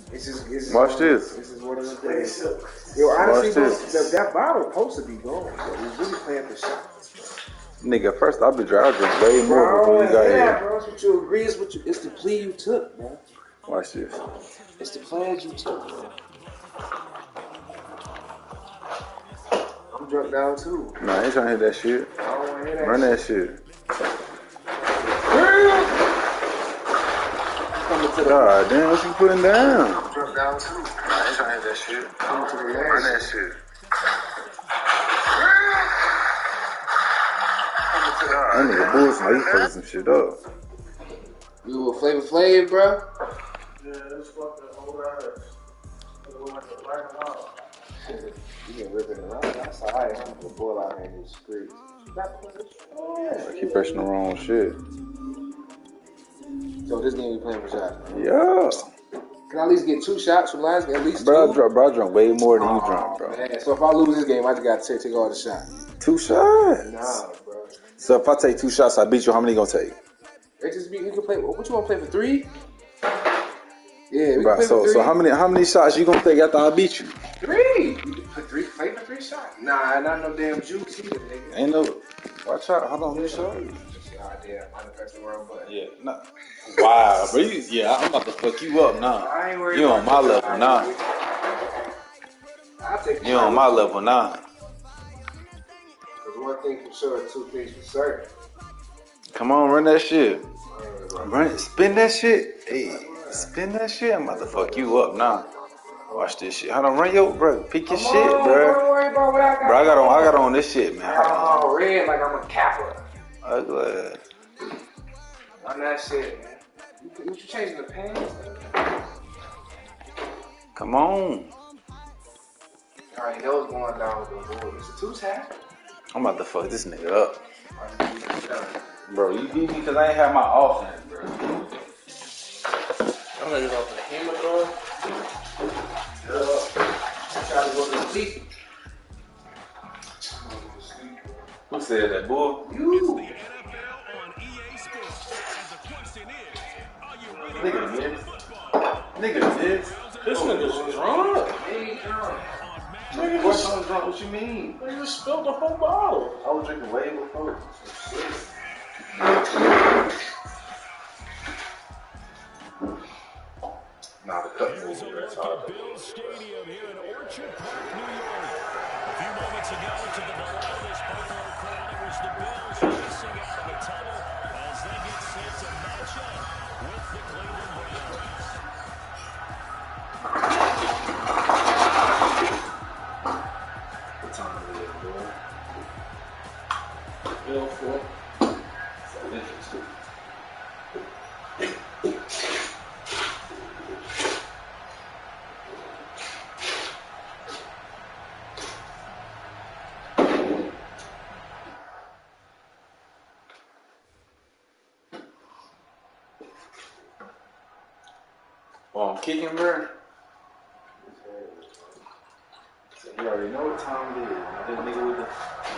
Watch this. This is one of the things. Yo, honestly, that bottle supposed to be gone. He's really playing for shots. Nigga, first I'll be driving way more than you got here. Bro, that's what you agree. It's the plea you took, man. Watch this. It's the pledge you took, bro. I'm drunk down too. Nah, I ain't trying to hit that shit. I don't want to hear that. Run that shit. God damn, what you putting down? I'm drunk down too. Nah, I ain't trying to hit that shit. Coming to the last. Run that shit. That nigga bullshit. He fucking some shit up. You a Flavor Flav, bro? Yeah, this fucking old ass. You been ripping it out. That's alright. I'm the boy out here in these streets. I keep pressing the wrong shit. So this game we playing for shots. Yeah. Can I at least get 2 shots from last game? At least 2? Bro, I drunk way more than you drunk, bro. Man. So if I lose this game, I just gotta take all the shots. 2 shots? Nah, bro. So if I take 2 shots, I beat you, how many you gonna take? It just be, we can play. What you want to play for 3? Yeah, we bro, can play for 3. So how many shots you gonna take after I beat you? 3. You can put 3. Play for 3 shots. Nah, not no damn juice either, nigga. Ain't no. Watch out. Hold on, let me show you. God damn, I'm pressing the wrong button. Yeah, nah. Wow, bro. I'm about to fuck you up now. I ain't worried. You on my level now. You on my level now. Cause one thing for sure, 2 things for certain. Come on, run that shit. Spin that shit. Hey, spin that shit. I'm about to fuck you up now. Watch this shit. Hold on, run your bro. Pick your shit, bro. Don't worry about what I got. Bro, I got on this shit, man. Oh, red like I'm a Kappa. Ugly. On that shit, man. You changing the pants? Come on. Alright, those going down with the board. It's a 2-tap. I'm about to fuck this nigga up. Bro, you beat me because I ain't have my offense, bro. I'm gonna go for the hammer, bro. Try to go to sleep. Who said that, boy? You. Nigga miss. Nigga miss. This nigga's drunk. Hey, drunk. Nigga What just, I'm drunk? What you mean? nigga just spilled the whole bottle. I was drinking way before. Nah, the cut move, that's hard. Bills Stadium here in Orchard Park, New York. A few moments ago, to the below this Buffalo crowd, it was the Bills racing out of the tunnel as they get set to match up with the Cleveland Browns. What time is it, bro? Bill 4. So interesting. Well, I'm kicking, bro. So you already know what time it is. I didn't nigga with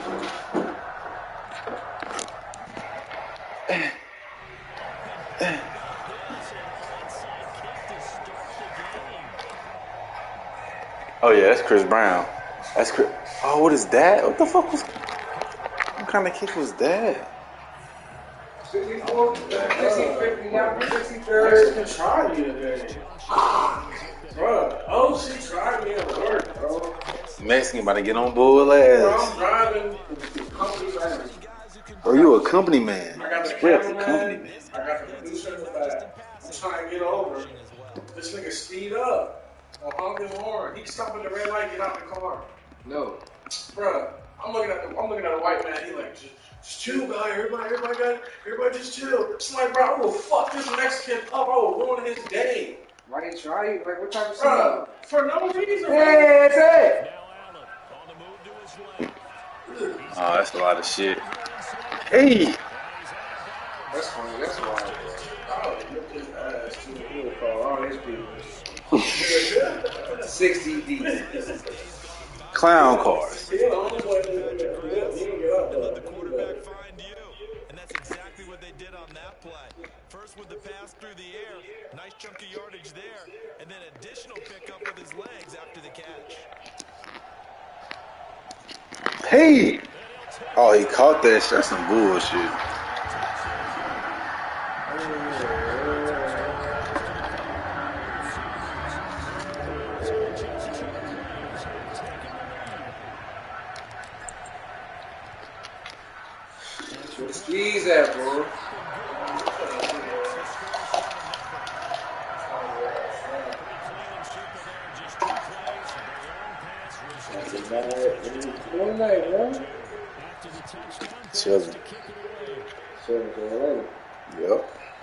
Oh yeah, that's Chris Brown. That's Chris. Oh, what is that? What the fuck was? What kind of kick was that? 64, 50, 63rd. Tried me today. Bro, OC tried me at work, bro. Mexican about to get on bull Bro, ass. I'm driving company van. Bro, you a company man. I got the Spread the cameraman. company man. I got the producer in the back. I'm trying to get over. This nigga speed up. I'm honking horn. He stop at the red light, get out the car. No. Bruh, I'm looking at the white man. He like, just chill, guy. Everybody just chill. It's like, bro, I will fuck this Mexican up. I will ruin his day. Why they try you? Like, what type of Bruh, shit? for no reason. Hey, that's it. Now Allen on the move to his left. Oh, that's a lot of shit. Hey! That's funny. That's wild, bro. Oh, look his ass too. He will call all his people. 60 deep. Clown cars. He the only one that he didn't get up, though. Let the quarterback find you. And that's exactly what they did on that that play. First with the pass through the air, nice chunk of yardage there, and then additional pickup with his legs after the catch. Hey! Oh, he caught that shit. That's some bullshit. Squeeze that, bro. Chilling. Yep.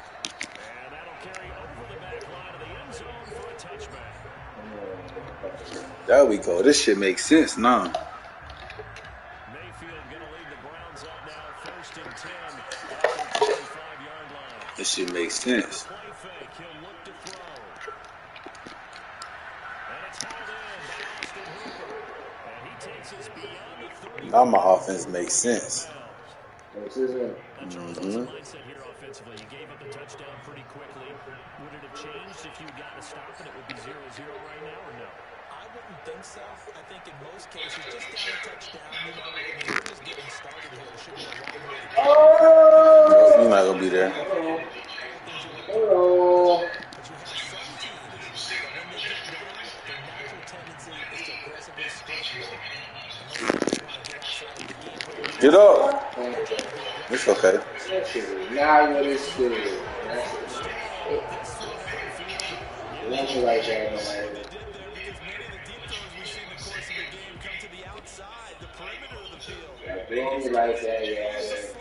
There we go. This shit makes sense now. This shit makes sense. Now my offense makes sense. Mm-hmm. You gave up a touchdown pretty quickly. Would it have changed if you got to stop and it would be 0-0 right now, or no? I wouldn't think so. I think in most cases, just down a touchdown, we're just getting started here. It should be a long way to go. You're not gonna be there. Hello. But you have some teams that when they get down, their natural tendency is to aggressively score more. Get up. It's okay. Now what is good? Nothing like that, man. Doing like that, yeah.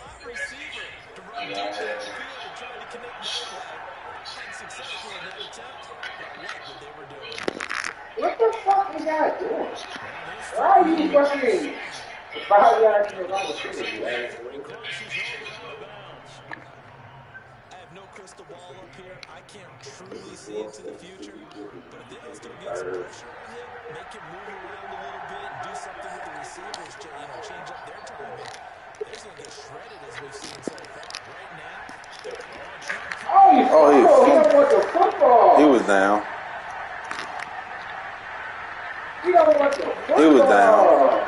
What the fuck is that doing? Why are you fucking 5 yards from the line of scrimmage, man? I have no crystal ball up here. I can't truly see into the future. But if they can still get some pressure on him, make him move around a little bit, do something with the receivers, change up their timing, they're just going to get shredded as we've seen so far. Right now, He want the football. He was down. He don't want the football. He was down.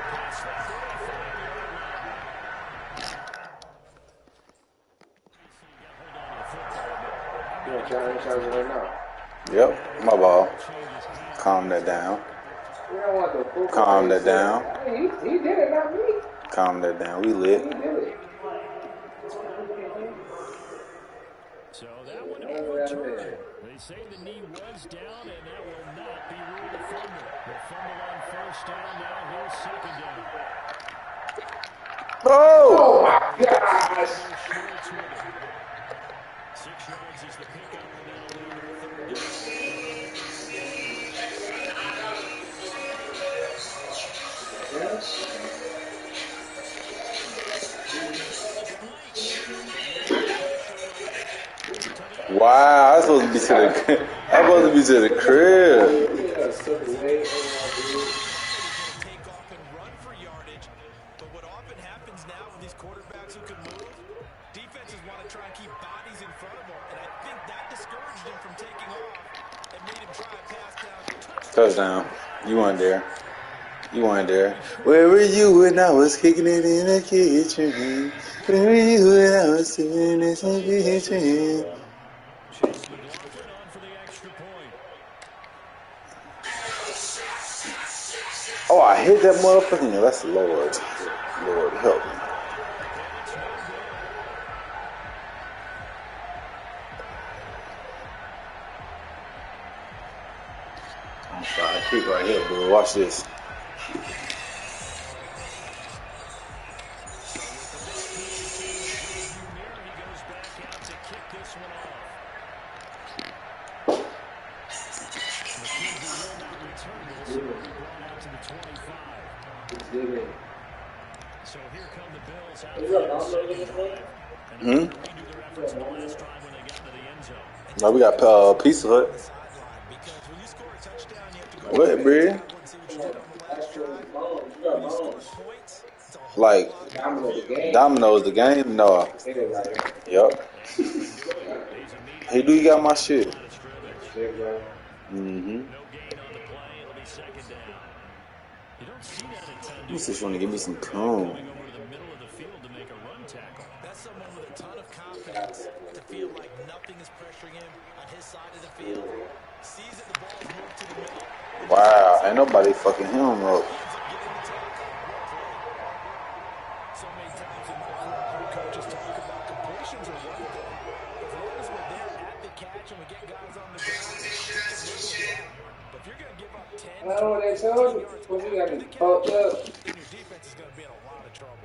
Right now. Yep, my ball. Calm that down. We don't want the football. Calm that down. He did it, not me. Calm that down. We lit. He did it. So that one overturned. They say the knee was down, and that will not be ruled a fumble. The fumble on first down, now here's second down. Oh! My gosh. 6 yards is the pickup, and now they're third Wow, I'm supposed to be to the I'm supposed to be to the crib. take off and run for yardage. But what often happens now with these quarterbacks who can move, defenses want to try and keep bodies in front of them. And I think that discouraged him from taking off and made him try a pass down. Touchdown. You weren't there. You weren't there. Where were you when I was kicking it in the kitchen? Where were you when I was sitting in the kitchen? Oh, I hit that motherfucking. That's Lord. Lord, help me. I'm sorry. Keep right here, bro. Watch this. So here come the Bills out. No, we got Pizza Hut. What, bro? Like Domino's the game? No. Yep. Hey, do you got my shit? Mm-hmm. No gain on the play. It'll be second down. You don't see that a ton. You just want to give me some tone. Coming over to the middle of the field to make a run tackle. That's someone with a ton of confidence to feel like nothing is pressuring him on his side of the field. Sees that the ball is moved to the middle. Wow, ain't nobody fucking him up. So many times in my career, coaches talk about completions or one thing. As long as we're there at the catch and we get guys on the ground, but if you're going to give up 10, 20, 15 yards after the catch, then your defense is going to be in a lot of trouble.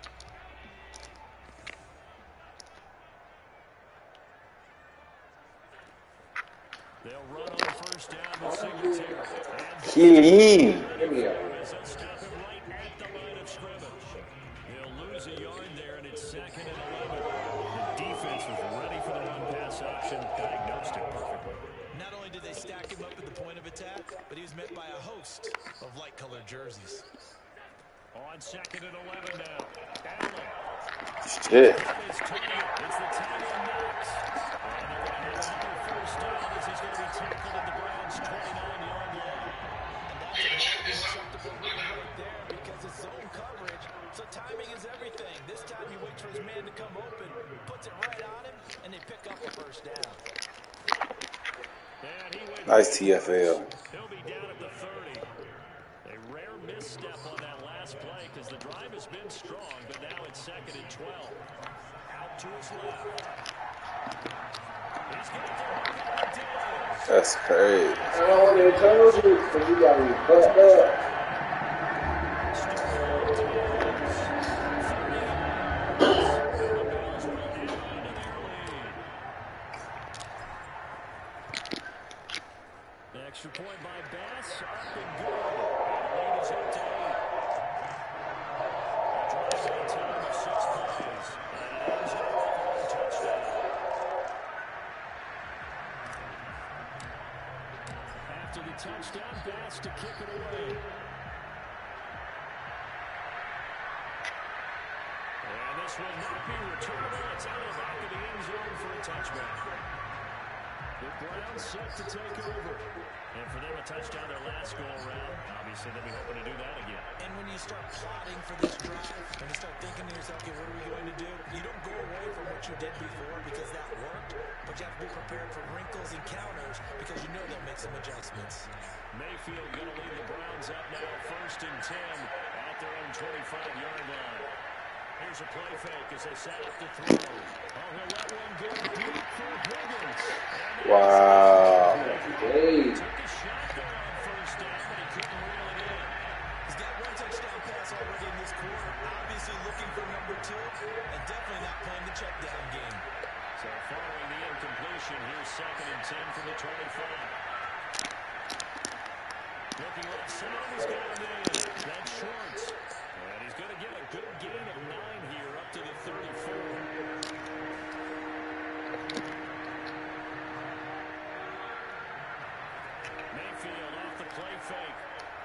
They'll run on first down with Singletary. Kill him. Stop him right at the line of scrimmage. They'll lose a yard there, and it's 2nd and 11. The defense was ready for the run-pass option, diagnosed it perfectly. Not only did they stack him up at the point of attack, but he was met by a host of light-colored jerseys. On 2nd and 11 now. Allen. Shit. It's the tight end Knox. And they're going to have another first down as he's going to be tackled at the Browns' 29-yard line. And that's acceptable right there because it's zone coverage. So timing is everything. This time he waits for his man to come open, puts it right on him, and they pick up the first down. Nice TFL. He'll be down at the 30. A rare misstep on that last play because the drive has been strong, but now it's 2nd and 12. Out to his left. He's got to That's crazy. I don't know what they told you, but you got me fucked up. Extra point by Bass, up and good. The lead is up to 8. A drive by time of 6 plays. And it ends in a walk-on touchdown. After the touchdown, Bass to kick it away. And this will not be returnable. It's out of the back of the end zone for a touchback. The Browns set to take over. And for them, a touchdown their last go-around. Obviously, they'll be hoping to do that again. And when you start plotting for this drive, when you start thinking to yourself, okay, what are we going to do? You don't go away from what you did before because that worked, but you have to be prepared for wrinkles and counters because you know they'll make some adjustments. Mayfield going to lead the Browns up now, 1st and 10 at their own 25-yard line. Here's a play fake as they set up to throw. Oh, he'll let one go deep for Higgins. Wow. Hey. Took a shot there on first down, but he couldn't reel it in. He's got one touchdown pass already in this quarter, obviously looking for number 2, and definitely not playing the check down game. So following the incompletion, here's 2nd and 10 from the 25. Looking like somebody's got him in. That's Schwartz. And he's going to get a good gain of 9 here up to the 34. Mayfield off the play fake.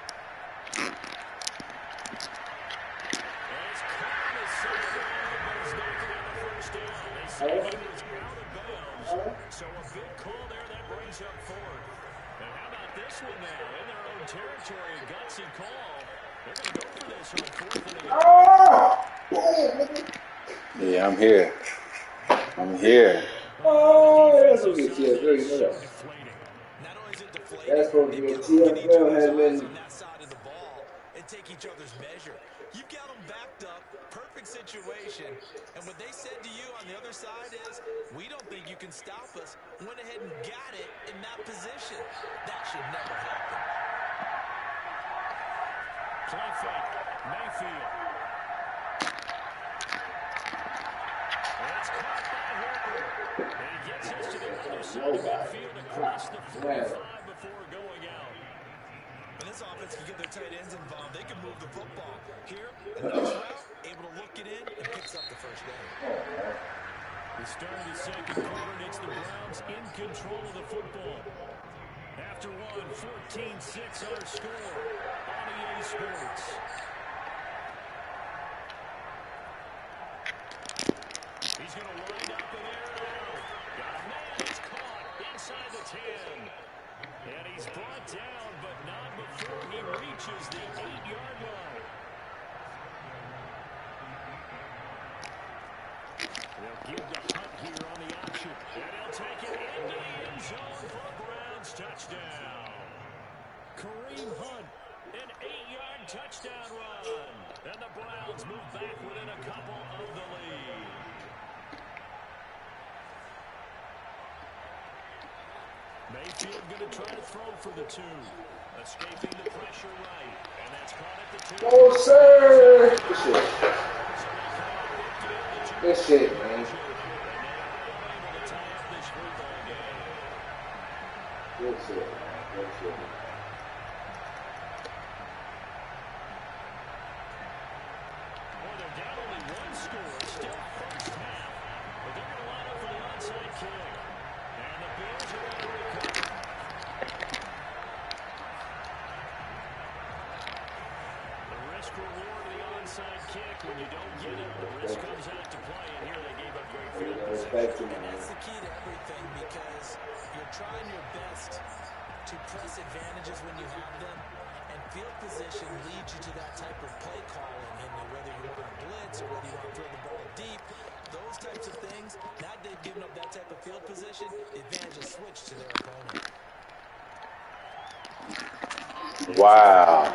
And it's caught his sideline, but he's not going to have a first down. They say he was out of bounds. So a big call there that brings up 4th. And how about this one now? In their own territory, a gutsy call. They're going to go for this on 4th and 8. Yeah, I'm here. I'm here. Oh, that's what we see. Very good. Not only is it deflating, That's what they've the got to look at each TFL other's has eyes been. on that side of the ball and take each other's measure. You've got them backed up, perfect situation, and what they said to you on the other side is, we don't think you can stop us. Went ahead and got it in that position. That should never happen. Play fake. Mayfield. It's caught by Herbert. And he gets us to the other side of midfield across the 45 before going out. When this offense can get their tight ends involved, they can move the football. Here, a nice route, able to look it in, and picks up the first down. The start of the second quarter, and it's the Browns in control of the football. After one, 14-6 our score on EA Sports. He's going to wind up in there. reaches the 8-yard line. They'll give the Hunt here on the option. And he'll take it into the end zone for a Browns touchdown. Kareem Hunt, an 8-yard touchdown run. And the Browns move back within a couple of the lead. Mayfield going to try to throw for the 2. Escaping the pressure right. And that's caught at the 2. Oh, sir! Good shit, man. Good shit, man. Good shit. Well, they're down only 1 score. Still first half. But they're going to line up for the onside kick. And the Bills are going to recover. The risk reward of the onside kick. When you don't get it, the risk comes out to play. And here they gave up great field position. And that's the key to everything, because you're trying your best to press advantages when you have them. And field position leads you to that type of play calling. And whether you want to blitz or whether you want to throw the ball deep, those types of things, now they've given up that type of field position, the advantage is switched to their opponent. Wow.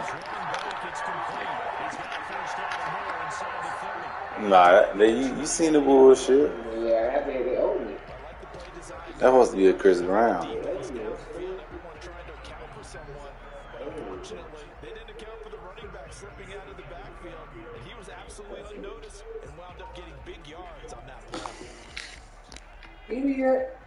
Nah, you seen the bullshit. Yeah, that made it own it. That supposed to be a Chris Brown. Unfortunately, they didn't account for the running back slipping out of the backfield, and he was absolutely unnoticed and wound up getting big yards on that play. Idiot.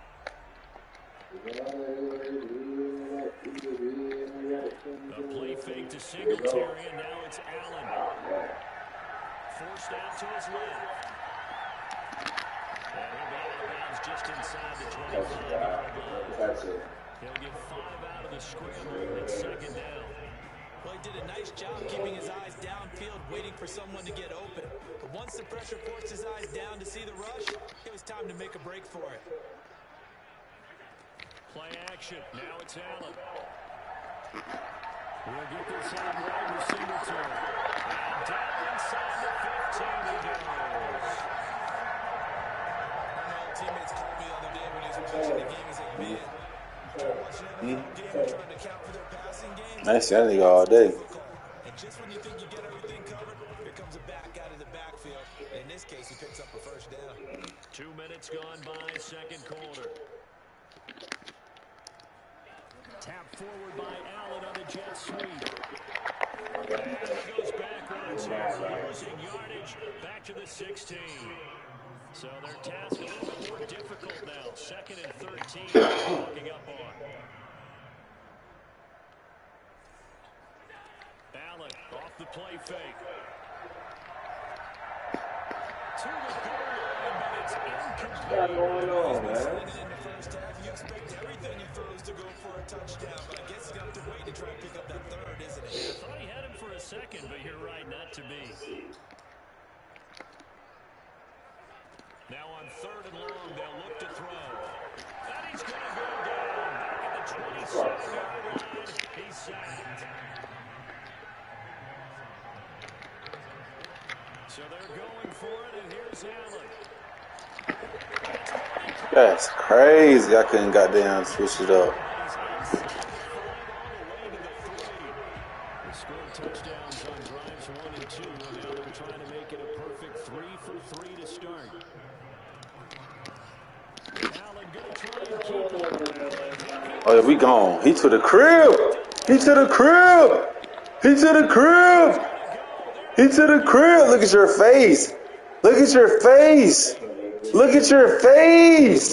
A play fake to Singletary, and now it's Allen. Forced out to his left. And he'll be out of bounds just inside the 25-yard line. That's it. He'll get 5 out of the scramble, and it's 2nd down. Well, he did a nice job keeping his eyes downfield, waiting for someone to get open. But once the pressure forced his eyes down to see the rush, it was time to make a break for it. Play action. Now it's Allen. We'll get this on right with Singletary. And down inside the 15 he goes. My old teammates called me the other day when he was watching the game. He's like, man, watching every game and trying to account for their passing game. I see that nigga all day. And just when you think you get everything covered, here comes a back out of the backfield. And in this case, he picks up a first down. 2 minutes gone by, 2nd quarter. Tap forward by Allen on the jet sweep. And he goes backwards here, losing yardage back to the 16. So their task a little bit more difficult now. 2nd and 13, looking up on. Allen off the play fake. To the goal line, but it's incomplete. What's going on, man? In the first half, you expect everything he throws to go for a touchdown, but I guess he's going to have to wait to try and pick up that third, isn't he? I thought he had him for a second, but you're right, not to be. Now on 3rd and long, they'll look to throw. And he's going to go down back at the 27-yard line. He's sacked. So they're going for it, and here's Allen. That's crazy. I couldn't goddamn switch it up. They scored touchdowns on drives 1 and 2, and now they're trying to make it a perfect 3 for 3 to start. Allen going to try and keep it. Oh, yeah, we gone. He to the crib. He to the crib. He to the crib. He to the crib. Look at your face. Look at your face. Look at your face.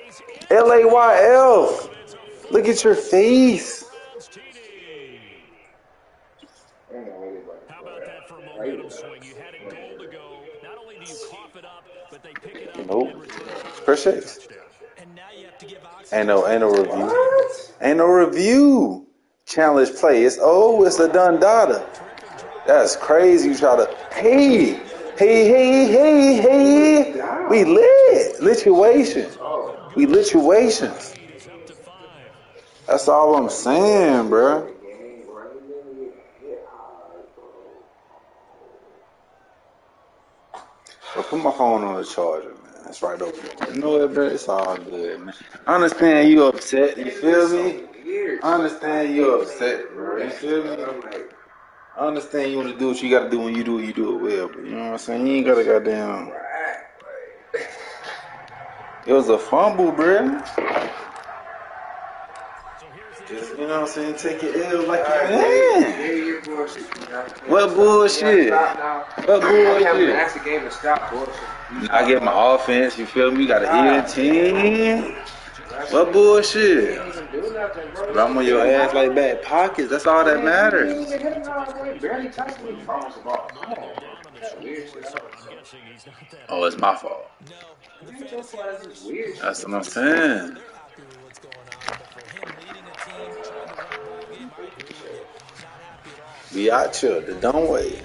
LAYF. Look at your face. How about that for a momentum swing? You had it goal to go. Not only do you cough it up, but they pick it up Nope. and return it. Appreciate. And now you have to give Ain't no review. Ain't no review. Challenge play. It's it's a done data. That's crazy. You try to hey. We lit. Lituation. We lituations. That's all I'm saying, bro. my phone on the charger, man. It's right over there. You know what, bro? It's all good, man. I understand you upset. You feel me? I understand you upset, bro. You feel me? I understand you want to do what you got to do when you do it well. But you know what I'm saying? You ain't got to goddamn. It was a fumble, bro. Just, you know what I'm saying? Take your L like you can. What bullshit? What bullshit? That's the game to stop bullshit. I get my offense, you feel me? We got an ENT. What bullshit? But I'm on your ass like back pockets. That's all that matters. Barely touched me. Fumbles the ball. Come on. Oh, it's my fault. That's what I'm saying. We out here the dumb way.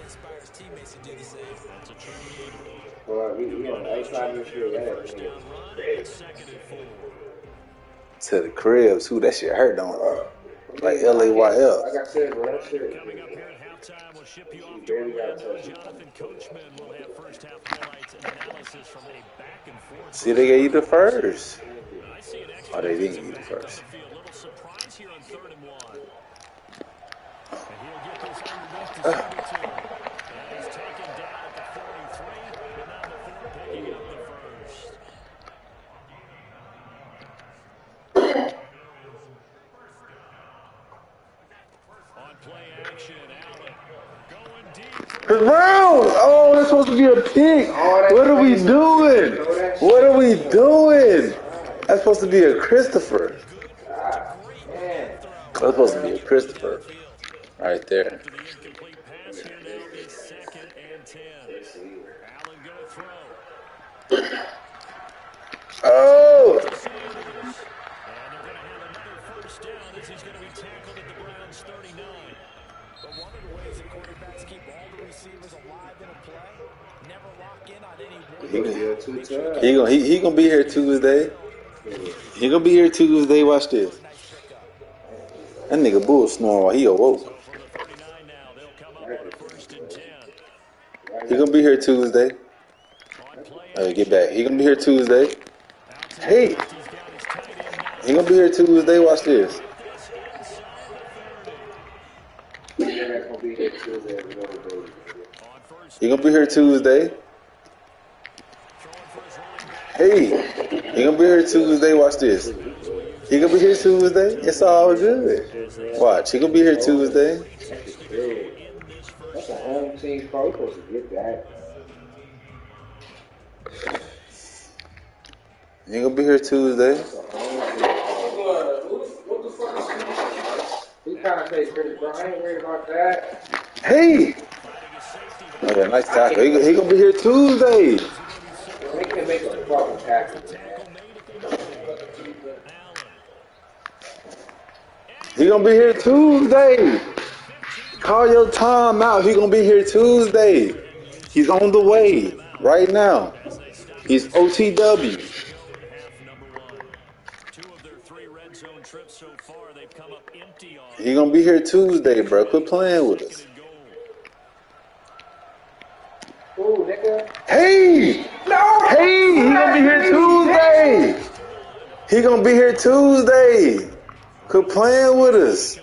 To the cribs, who that shit hurt, don't it? Like LAYL. Like I said, bro, that shit. Coming up here at halftime, we'll ship you off to Orlando. Jonathan Coachman will have first half highlights and analysis from a back and forth. See, they gave you the first. Oh, they didn't give you the first. A little surprise here on 3rd and 1. And he'll get this underneath to 72. And he's taken down at the 43. And now the 4 picking up the first. On play action, Allen going deep. Browns! Oh, that's supposed to be a pick. What are we doing? What are we doing? That's supposed to be a Christopher. That's supposed to be a Christopher. Right there. The incomplete pass here now is 2nd and 10. Allen going to throw. Oh! And they're going to have another first down as he's going to be tackled at the Browns 39. But one of the ways that quarterbacks keep all the receivers alive in a play, never lock in on any one. He gonna be here Tuesday. He gonna be here Tuesday. Watch this. That nigga bull snoring while he awoke. From the 39 now, they'll come up on a 1st and 10. He gonna be here Tuesday. Get back. He gonna be here Tuesday. Hey. He gonna be here Tuesday. Watch this. He gonna be here Tuesday. Hey, he gonna be here Tuesday. Watch this. He gonna be here Tuesday. It's all good. Watch, he gonna be here Tuesday. That's a home team call. You're supposed to get that. He gonna be here Tuesday. What the fuck is He kind of say Chris Brown. I ain't worried about that. Hey. Oh yeah, nice tackle. He gonna be here Tuesday. They can make a fucking tackle. He gonna be here Tuesday. Call your time out. He gonna be here Tuesday. He's on the way right now. He's OTW. He gonna be here Tuesday, bro. Quit playing with us. Ooh, nigga. Hey! No! Hey! He gonna be here Tuesday! He gonna be here Tuesday! Quit playing with us.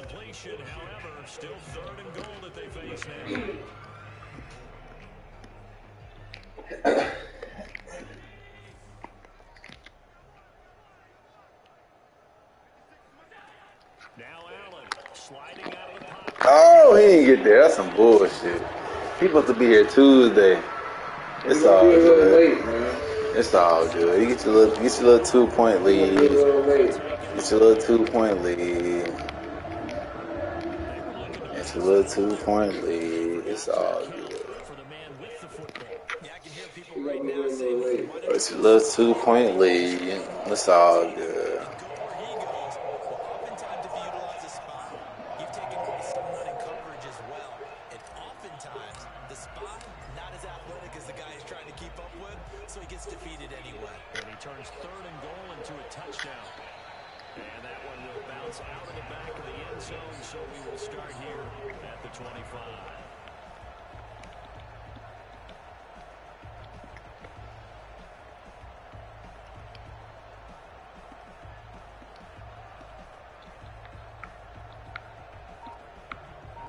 Oh, he ain't get there. That's some bullshit. He supposed to be here Tuesday. It's all good. It's all good. You get your little 2-point lead. Get your little 2-point lead. It's a little 2-point lead. It's all good. It's a little 2-point lead. It's all good.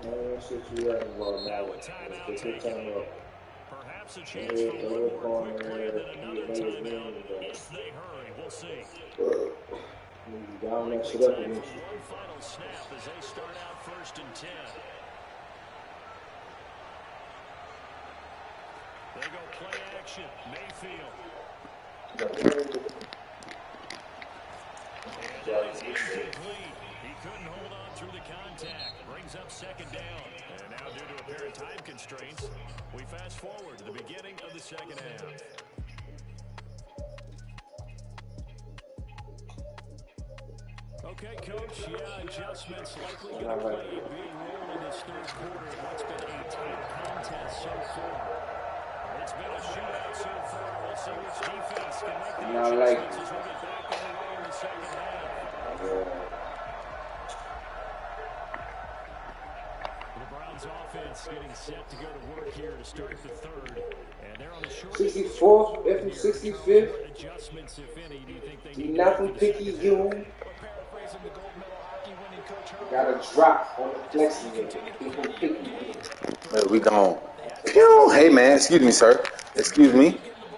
Now a timeout taken. Perhaps a chance for one more quick grab and another timeout if they hurry. We'll see. Likely time for one final snap as they start out 1st and 10. They go play action. Mayfield. And it is incomplete. He couldn't hold on through the contact. Brings up 2nd down. And now due to apparent time constraints, we fast forward to the beginning of the 2nd half. Okay, Coach, adjustments likely going to play a big role in this 3rd quarter of what's been a tight contest so far. It's been a shootout so far. We'll see which defense can make the adjustments as we get back underway in the 2nd half. The Browns offense getting set to go to work here to start the 3rd. And they're on the short 64th, if 65th. adjustments, if any, do you think they need? Nothing picky, you. Got a drop on the flexing. Hey, we gone. Pew! Hey, man. Excuse me, sir. Excuse me.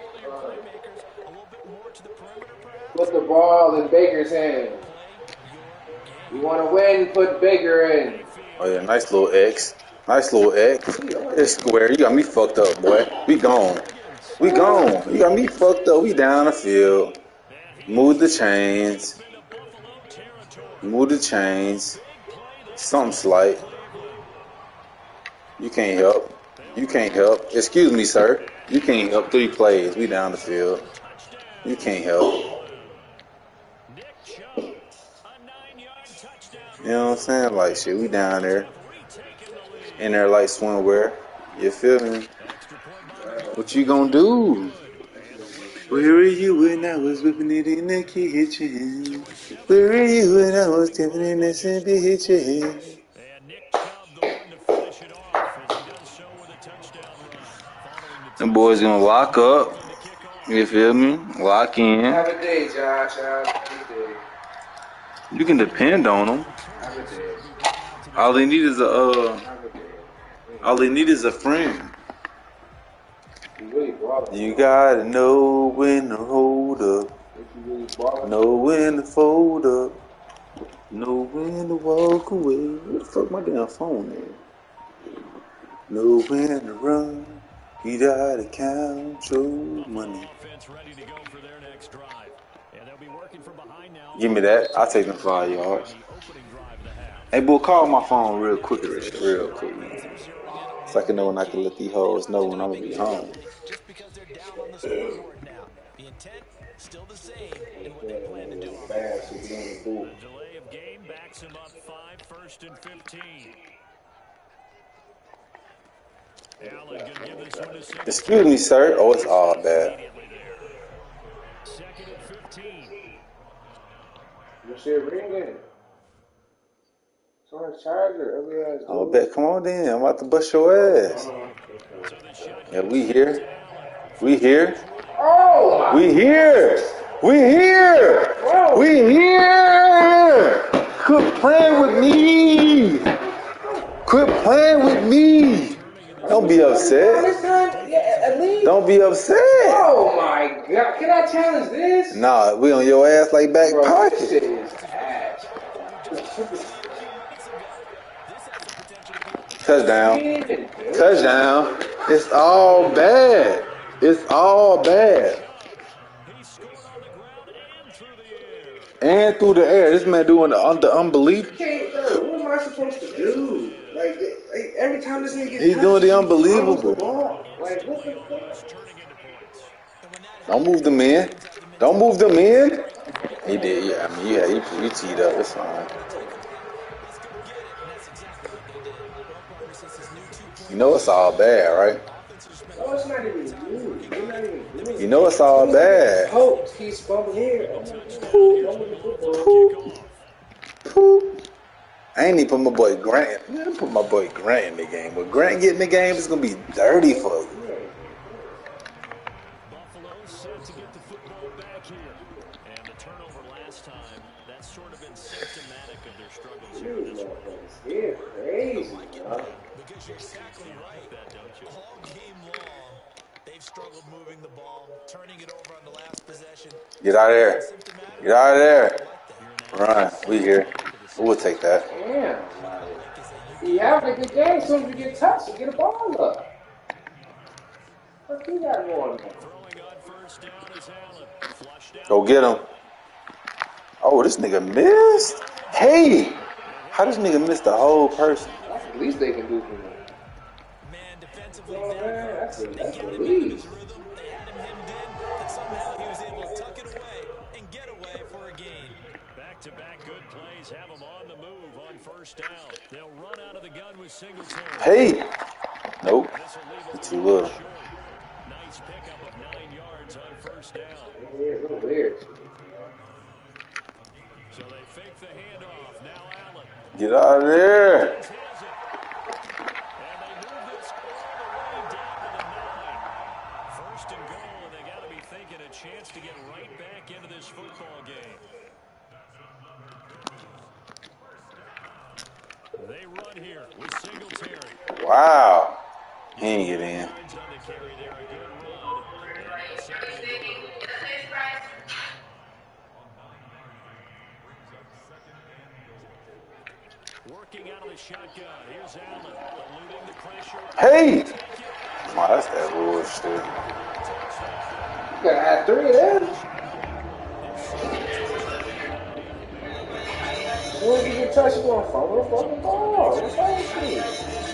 Put the ball in Baker's hand. You want to win, put Baker in. Oh, yeah. Nice little X. Nice little X. It's square. You got me fucked up, boy. We gone. We gone. You got me fucked up. We down the field. Move the chains. Move the chains. Something slight. You can't help. You can't help. Excuse me, sir. You can't help. 3 plays. We down the field. You can't help. You know what I'm saying? Like, shit, we down there. In there like swimwear. You feel me? What you gonna do? Where were you when I was whipping it in the kitchen? Where were you when I was dipping in the simply kitchen? And Nick Chubb, the one to finish it off as he does so with a touchdown run. Them boys gonna lock up. You feel me? Lock in. Have a day, Josh. Have a day. You can depend on them. Have a day. All they need is a friend. You gotta know when to hold up, know when to fold up, know when to walk away. Where the fuck my damn phone is? Know when to run, you gotta count your money. Give me that, I'll take them 5 yards. Hey, boy, call my phone real quick, real quick, man. So I can know when I can let these hoes know when I'm gonna be home. Just because they're down on the scoreboard now. The intent still the same in what they plan to do. The delay of game backs him up 5, 1st and 15. Allen gonna give this one to 6. Excuse me, sir. Oh, it's all bad. 2nd and 15. Your shit ringing. It's on the charger. Every ass. Oh, bet. Come on, then. I'm about to bust your ass. Yeah, we here. We here. Oh! We here. We here. We here. Quit playing with me. Quit playing with me. Don't be upset. This time, yeah, at least. Don't be upset. Oh my God! Can I challenge this? Nah, we on your ass like back Bro, pocket. this shit is ass. Touchdown. Touchdown. It's all bad. It's all bad. And through the air. This man doing the unbelievable. What am I supposed to do? Like every time this nigga gets He's doing the unbelievable. Like, what the fuck? Don't move them in. Don't move them in. He did. Yeah, I mean, yeah, he teed up. It's fine. You know it's all bad, right? No, it's not even good. You're not even good. You know it's all bad. Hope he's from here. I ain't even put my boy Grant. I didn't put my boy Grant in the game. When Grant get in the game, it's gonna be dirty for you. Buffalo set to get the football back here. And the turnover last time, that's sort of been symptomatic of their struggles here in this one. Yeah, crazy. Because you're exactly right. That, don't you? All game long, they've struggled moving the ball, turning it over on the last possession. Get out of there. Symptomatic. Get out of there. I like that. Run. We here. We'll take that. Damn. You having a good game. As soon as you get touched, you get a ball up. What you got going on? Throwing on first down is Allen. Flushed out. Go get him. Oh, this nigga missed? Hey! How does nigga miss the whole person? That's the least they can do for me. Man, defensively, Oh, that man, hurts. that's They the get him into least. his rhythm. They had him hemmed in, and somehow he was able to tuck it away and get away for a gain. Back-to-back good plays have them on the move on first down. They'll run out of the gun with Singletary. Hey! Nope. This will leave It's them too little. short. Nice pickup of 9 yards on first down. Yeah, it's a little weird. So they fake the handoff. Now Allen. Get out of there. Has it. And they move this all the way down to the 9. First and goal, and they got to be thinking a chance to get right back into this football game. They run here with Singletary. Wow. He ain't get in. Lines on the carry there, a good run. And now second and goal. Working out of the shotgun. Here's Allen, eluding the pressure. Hey! Wow, that's that bullshit. You gotta add 3 of them. As soon as you get touched, you're gonna fumble the fucking ball. What's wrong with you?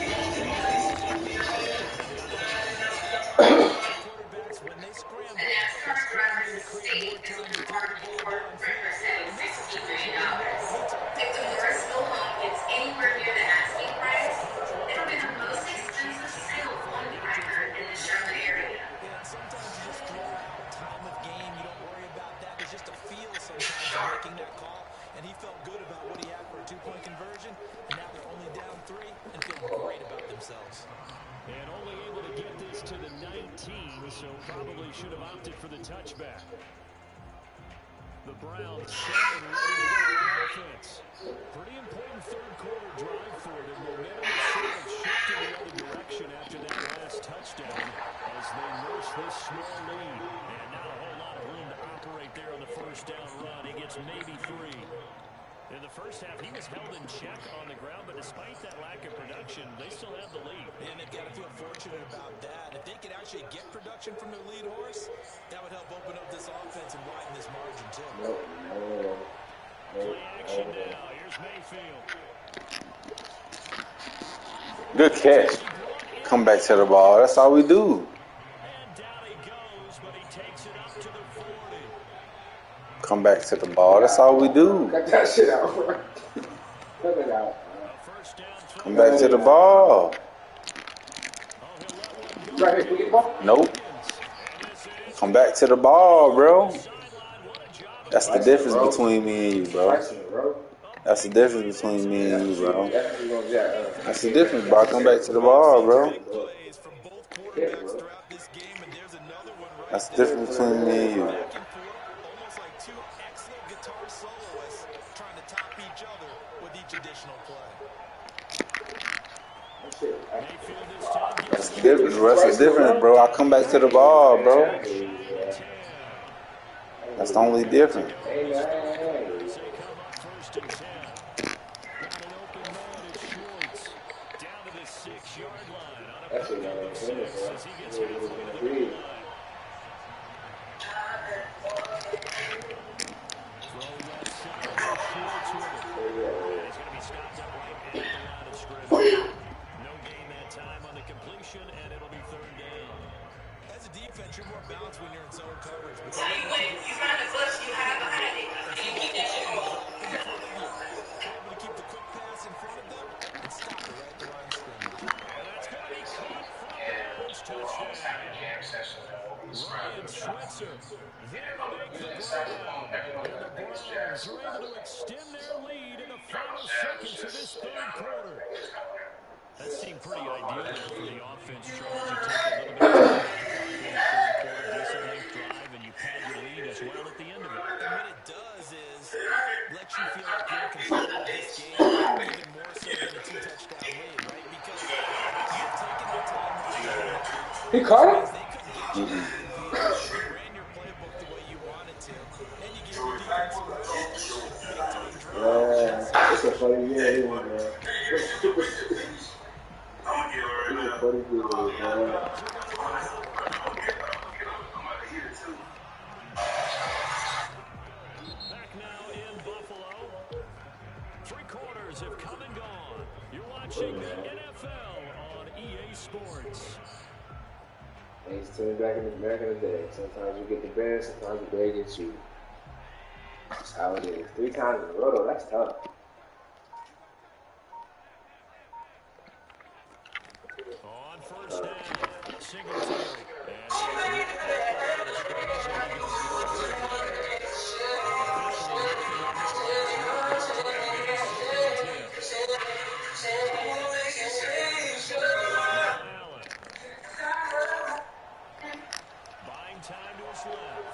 Quarterbacks, when they scramble, they're scrambling to create more time to throw the ball downfield. In this situation, If the Morris home gets anywhere near the asking price, it'll be the most expensive sale of one primer in the Charlotte area. and sometimes you just throw out time of game. You don't worry about that. There's just a feel sometimes of making that call. And he felt good about what he had for a 2-point conversion. And now they're only down 3 and feel great about themselves. And only able to get this to the 19, so probably should have opted for the touchback. The Browns set and ready to go on offense. Pretty important third quarter drive for them. Momentum is sort of shifted the other direction after that last touchdown as they nurse this small lead. And not a whole lot of room to operate there on the first down run. He gets maybe 3. In the first half, he was held in check on the ground, but despite that lack of production, they still have the lead. And they've got to feel fortunate about that. If they could actually get production from their lead horse, that would help open up this offense and widen this margin, too. Play action now. Here's Mayfield. Good catch. Come back to the ball. That's all we do. And down he goes, but he takes it up to the 40. Come back to the ball. That's all we do. Cut that shit out, bro. Cut it out. First down throw. Come back to the ball. Oh, he'll let one go. Right here, we get the ball. Nope. And this is Come back to the ball, bro. sideline. What a job. That's the difference between me and you, bro. Tyson, bro. That's the difference between me and you, bro. Definitely gonna get That's the difference, bro. Come back to the ball, bro. Big plays from both quarterbacks throughout this game, and there's another one right That's the there. difference between me and you. Back and forth, almost like 2 excellent guitar soloists trying to top each other with each additional play. Mayfield this time That's gets the difference, bro. That's the difference, bro. I come back to the ball, bro. 10. That's the only difference. As they come up first and 10. Got an open man at Schwartz. Down to the 6-yard line on a pickup of 6 as he gets halfway to the goal line. Throwing that center to Schwartz with it. And he's going to be stopped up right at the line of scrimmage. No gain that time on the completion, and it'll be 3rd down. As a defense, you're more balanced when you're in zone coverage. But So you win, you find the clutch you have behind it, and you keep that shit going. they're able to keep the quick pass in front of them and stop it right at the line of scrimmage. And that's going to be caught from bounds. Touchdown. Ryan Switzer there to make the grab. And the Browns are able to extend their lead in the final seconds of this 3rd quarter. That seemed pretty ideal there for the offense, Charles. You take a little bit of time in the 3rd quarter, decent length drive, and you pad your lead as well at the end of it. And what it does is let makes you feel like you're in control of this game even more so than a 2-touchdown lead, right? Because you've taken the time to scheme up. He caught it? They couldn't get you off the field. You ran your playbook the way you wanted to, and you gave your defense some big-time drives. Yeah, it's a funny game, man. It's a funny game, man. Back now in Buffalo. 3 quarters have come and gone. You're watching the NFL on EA Sports. It's turning back in the day. Sometimes you get the best, sometimes the bad gets you. That's how it is. 3 times in a row, that's tough. On first down, Singletary. Buying time to his left.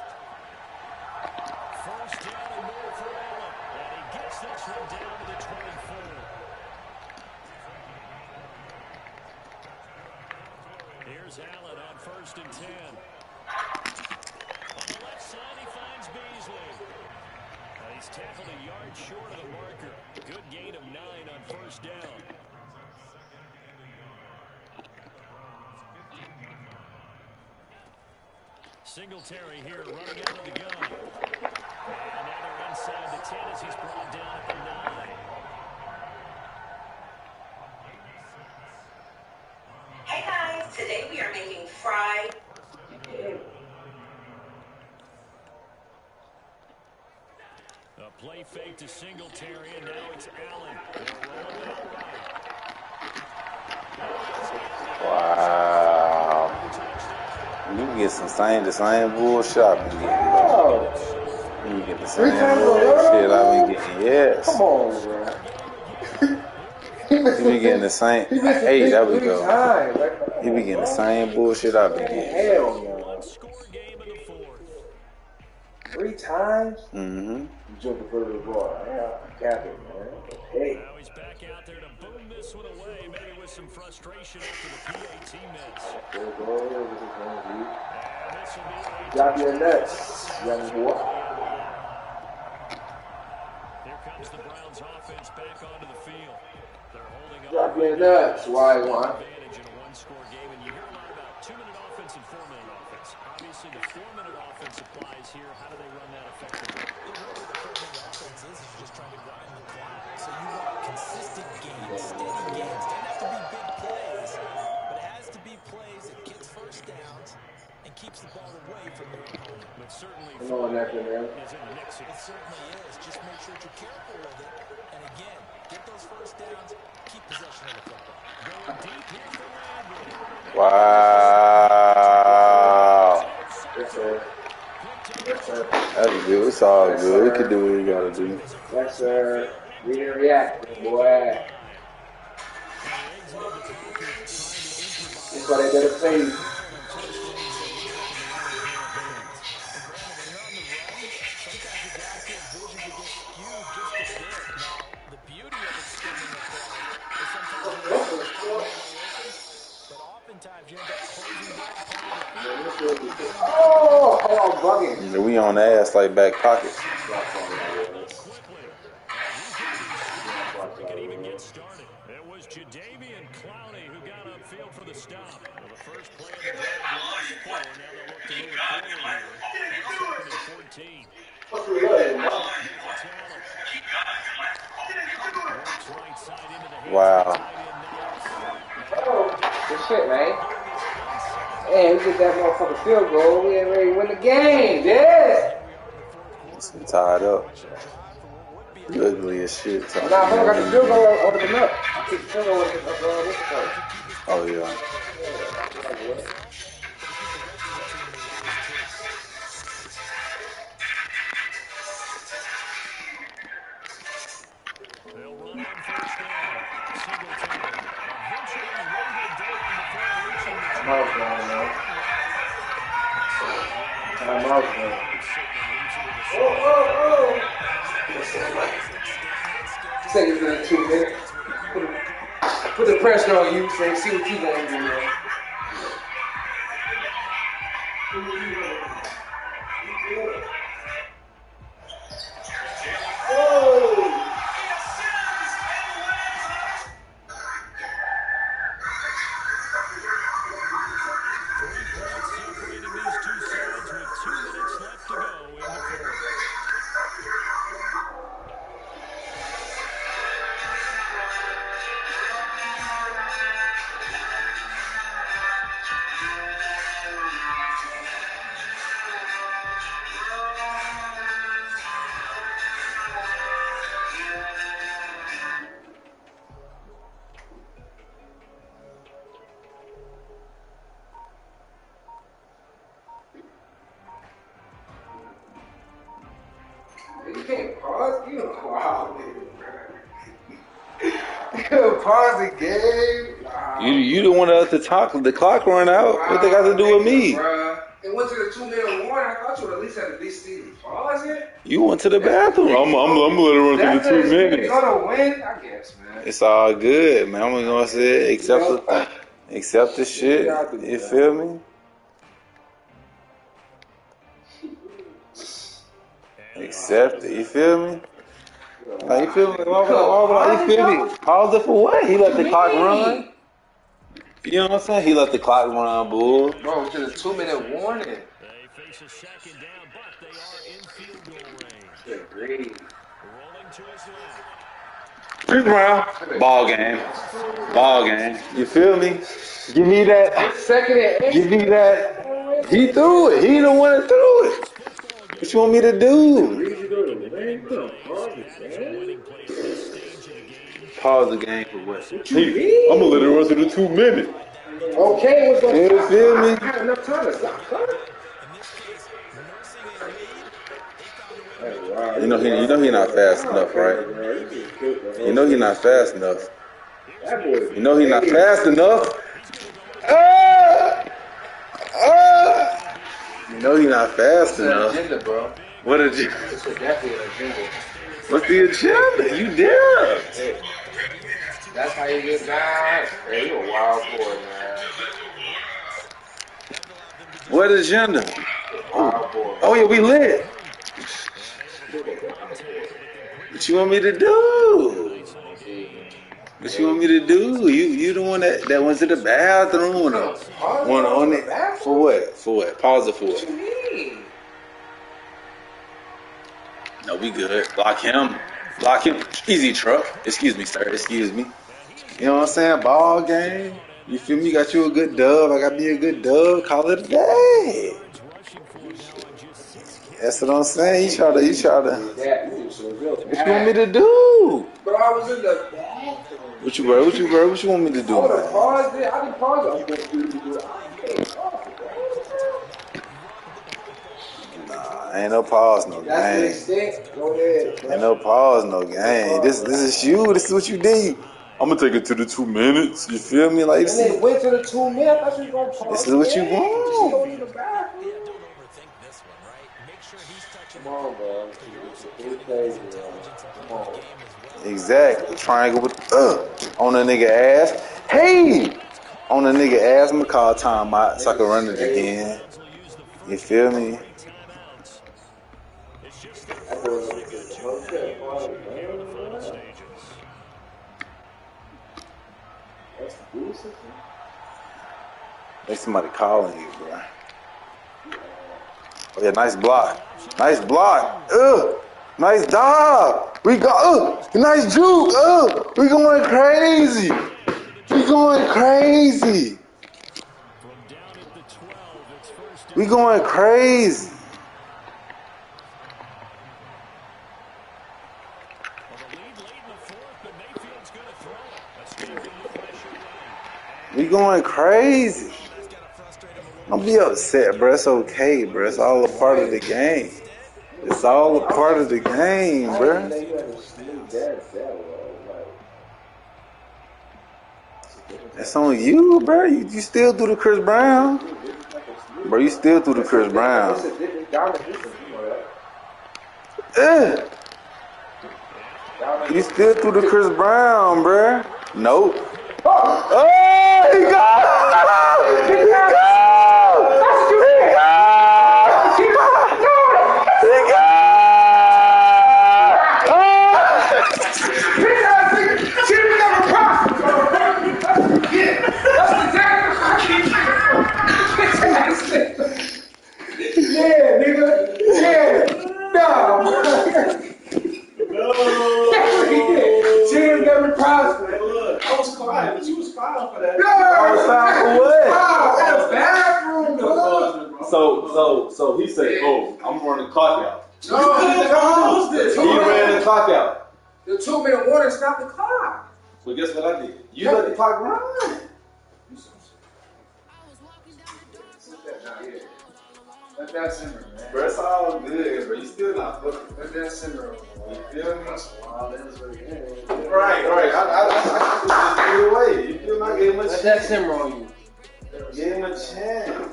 First down and more for Allen. And he gets this one down to the 24. Here's Allen on first and 10. On the left side, he finds Beasley. He's tackled a yard short of the marker. Good gain of 9 on first down. Singletary here running out of the gun. And now they're inside the 10 as he's brought down at the 9. Hey guys, today we are making fried. A play fake to Singletary, and now it's Allen. They're rolling out right. Wow. You can get the same bullshit I've been getting. Oh. You can get the 3 same times in a bullshit row? I've been getting. Yes. Come on, bro. You be getting the same. Hey, there we go. Times. Like, You be getting the same bullshit I've been getting. hell no. Score game in the 4th. 3 times? Mm-hmm. You jumped further the ball. Yeah, cap it, man. Hey. Now he's back out there to boom this one away, maybe with some frustration after the PAT miss. There we go. This is one of you. And this will be a Drop your nuts, young boy. Here comes the Browns offense back onto the field. They're holding up. Drop your nuts, why one? Advantage in a one-score game, and you hear a lot about 2-minute offense and 4-minute offense. Obviously, the 4-minute offense applies here. How do they run that effectively? The 4-minute offense is just trying to grind the clock. So you want consistent gains, steady gains. Doesn't have to be big plays, but it has to be plays that gets first downs and keeps the ball away from your opponent. But certainly, Come on, after man. is in the mix here. It certainly is. Just make sure that you're careful with it. And again, get those first downs, keep possession of the football. Going deep here for Landry. Wow. Yes, sir. Yes, sir. That's good. It's all good. We can do what we gotta do. Yes, sir. We didn't react, boy. That's why they better play. Oh, I'm bugging. We on the ass like back pockets. Could even get started. It was Jadeveon Clowney who got upfield for the stop. Well, the first play of the drive was 4. Now they'll look to move it forward here. 14. Right side into the hands Wow. of the tight end now. Oh, good shit, man. Hey, we get that motherfucking field goal. We ain't ready to win the game, yeah. I'm tied up. You ugly as shit. Nah, if I got the field goal, I would have been up. I took the field goal with the Oh, yeah. They'll run on first down. Singletary eventually waited down before reaching the Time out, man. Time out, man. signal leads into the Oh. Seconds in 2 minutes. Put the pressure on you, Trey. See what you gonna do, man. Separating these two sides with 2 minutes left to go in the fourth. You can't pause? You know, wow, nigga. You can't pause the game? Wow. You the one that let the clock run out. What they got to do with me? Bruh. It went to the 2 minute warning. I thought you would at least have to pause it. You went to the bathroom. I'm gonna let it run through the 2 minutes. You're gonna win, I guess, man. It's all good, man. I'm gonna say accept the shit. You feel me? Accept it. You feel me? Like, you feel me? You feel me? Pause it for what? He let the clock run. You know what I'm saying? He let the clock run, bull. Bro, it's just a 2 minute warning. They face a second down, but they are in field goal range. Agreed. Rolling to his left. Chris Brown. Ball game. You feel me? Give me that. Second and 8. Give me that. He threw it. He the one that threw it. What you want me to do? Pause the game for what? I'm gonna let it run through the 2 minutes. Okay, what's going on? You feel me? I had enough time to stop. You know he not fast enough, right? You know he not fast enough. You know he not fast enough. You know he not fast enough. Agenda, bro. What did you? It's definitely an agenda. What's the agenda? You dare? Hey, that's how you get down. Hey, you a wild boy, man. What agenda? Wild boy. Oh yeah, we lit. What you want me to do? What you want me to do? You the one that went to the bathroom on it. For what? For what? Pause it for What what? you mean? No, we good. Block him. Easy truck. Excuse me, sir. Excuse me. You know what I'm saying? Ball game. You feel me? Got you a good dub. I got me a good dub. Call it a day. That's what I'm saying. You try to. What you want me to do? Bro, I was in the bathroom. What you, bro? What you want me to do? I would have Man? paused it. I didn't pause it. I can't pause it, bro. Nah, ain't no pause, no That's the game. extent. Go ahead. Bro. Ain't no pause, no game. This is you. This is what you did. I'm gonna take it to the 2 minutes. You feel me? Like, And then went to the 2 minutes. I thought you were going to pause. this is what you Go want. in the bathroom. Yeah, don't overthink this one, right? Make sure he's touching Come on, bro. It's crazy, bro. Come on. Exactly. Triangle with on a nigga ass. Hey, on a nigga ass. I'm gonna call time out so I can run it again. You feel me? There's somebody calling you, bro. Oh yeah, nice block. Nice block. Nice dive. We got nice juke. We going crazy. We going crazy. We going crazy. We going crazy. Don't be upset, bro. It's okay, bro. It's all a part of the game. It's all a part of the game, bro. That's on you, bro. You still do the Chris Brown. Bro, you still do the Chris Brown. You still threw the Chris Brown, bruh. Nope. Oh, he got! He got! Yeah, nigga. Yeah. No. Jim never prospered. Look, I was quiet, but you was quiet for that. No. I was found for what? In the bathroom, bro. So he said, "Oh, I'm running the clock out." No, the He ran the clock out. The 2-minute warning stopped the clock. Well, guess what I did? You let the clock run. Let that simmer, man. Bro, it's all good, bro. You still not fucking. Let that simmer. You feel me? Wow, that was really good. Right. I just threw it away. You feel not gave him a Let chance. that simmer on you. Give him a chance.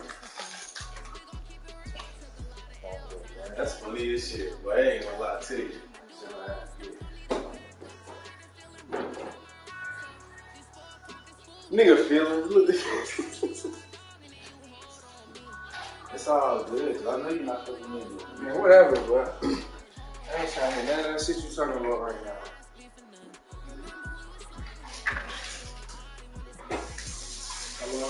That's funny as shit, but I ain't gonna lie to you. Nigga feeling, look at it's all good, 'cause I know you're not fucking me. Man, whatever, bro. I ain't trying to hear none of that shit you talking about right now. Hello?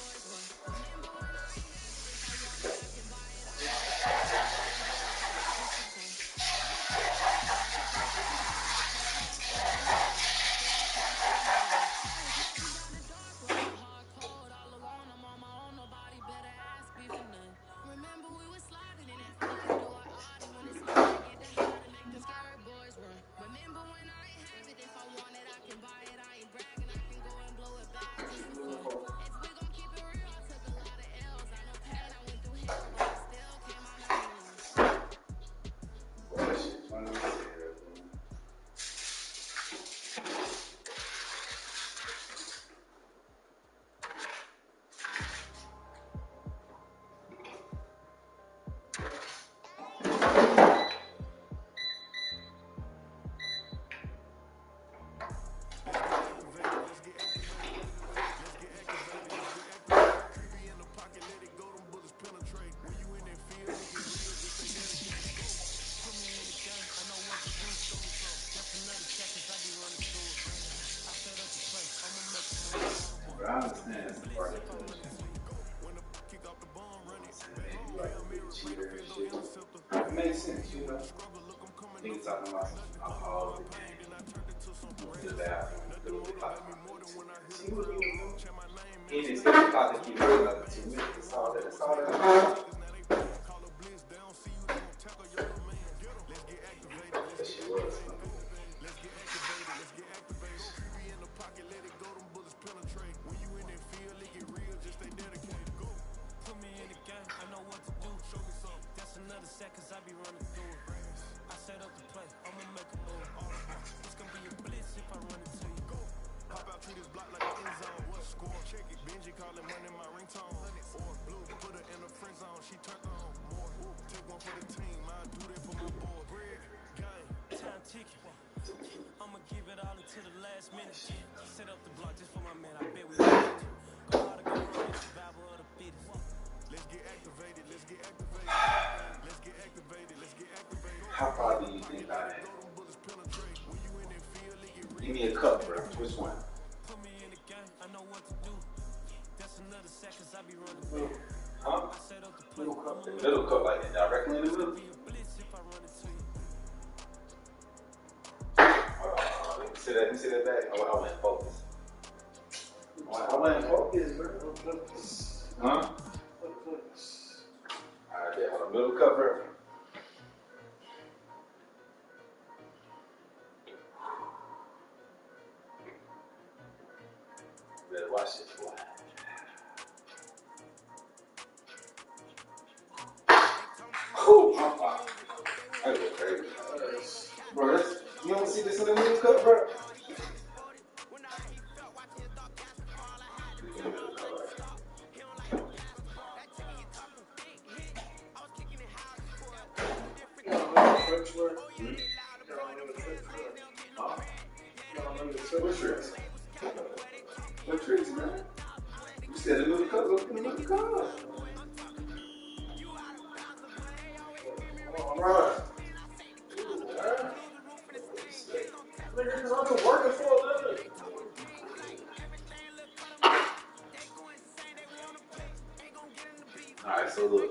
I understand that's the part of the it makes sense, you know. Niggas talking about alcohol, the bathroom, the clock. See what he was doing? He didn't say the clock to keep it another 2 minutes. That's all that. That's all that. That shit was funny. I'ma give it all until the last minute. Set up the block just for my man. I bet we will. Go hard to go run, survival of the fittest. Let's get activated. How far do you think I am? Give me a cup, bro. Which one? Put me in the game. I know what to do. That's another seconds I be running. Huh? I set up the play. Little cup like that, directly in the middle. Be a blitz if I run into you. Let me see that back. I went focus. I went focus, bro. Huh? Alright, there. Hold on. Middle cup, bro. Better watch this, boy. I go crazy. Bro, you don't see this in the middle cup, bro? What tricks? What tricks, man? You said the middle cup, look in the middle cup. All right. Nigga, cause I've been working for a living. Alright, so look.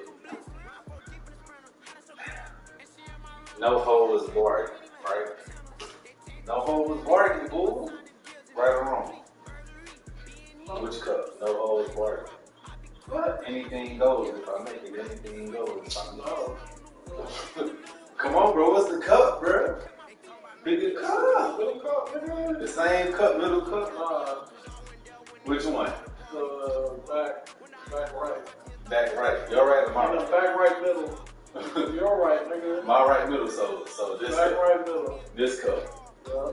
No hole was bargain, right? No hole was bargain, boo. Right or wrong? Which cup? No hole was bargain. But anything goes if I make it. Anything goes if I make it. Come on, bro. What's the cup, bro? Bigger cup. Middle cup, nigga. The same cup, middle cup. Which one? Back right. Back right. Your right or my right? Back right middle. You're right, nigga. My right middle. So this Back cup. right middle. This cup. Yeah.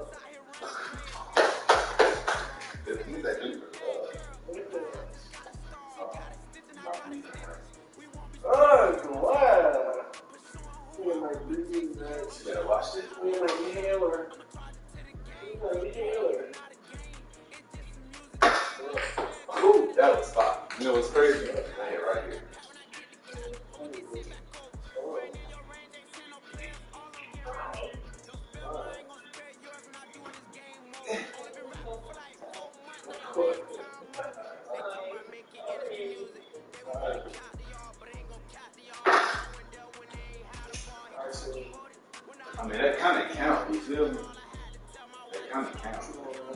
Oh, glad. Feel like breathing, man. You better watch this. Feel like inhaler. Ooh, that was fire. You know what's crazy? I hit right here. I mean, that kind of counts, you feel me? That kind of counts.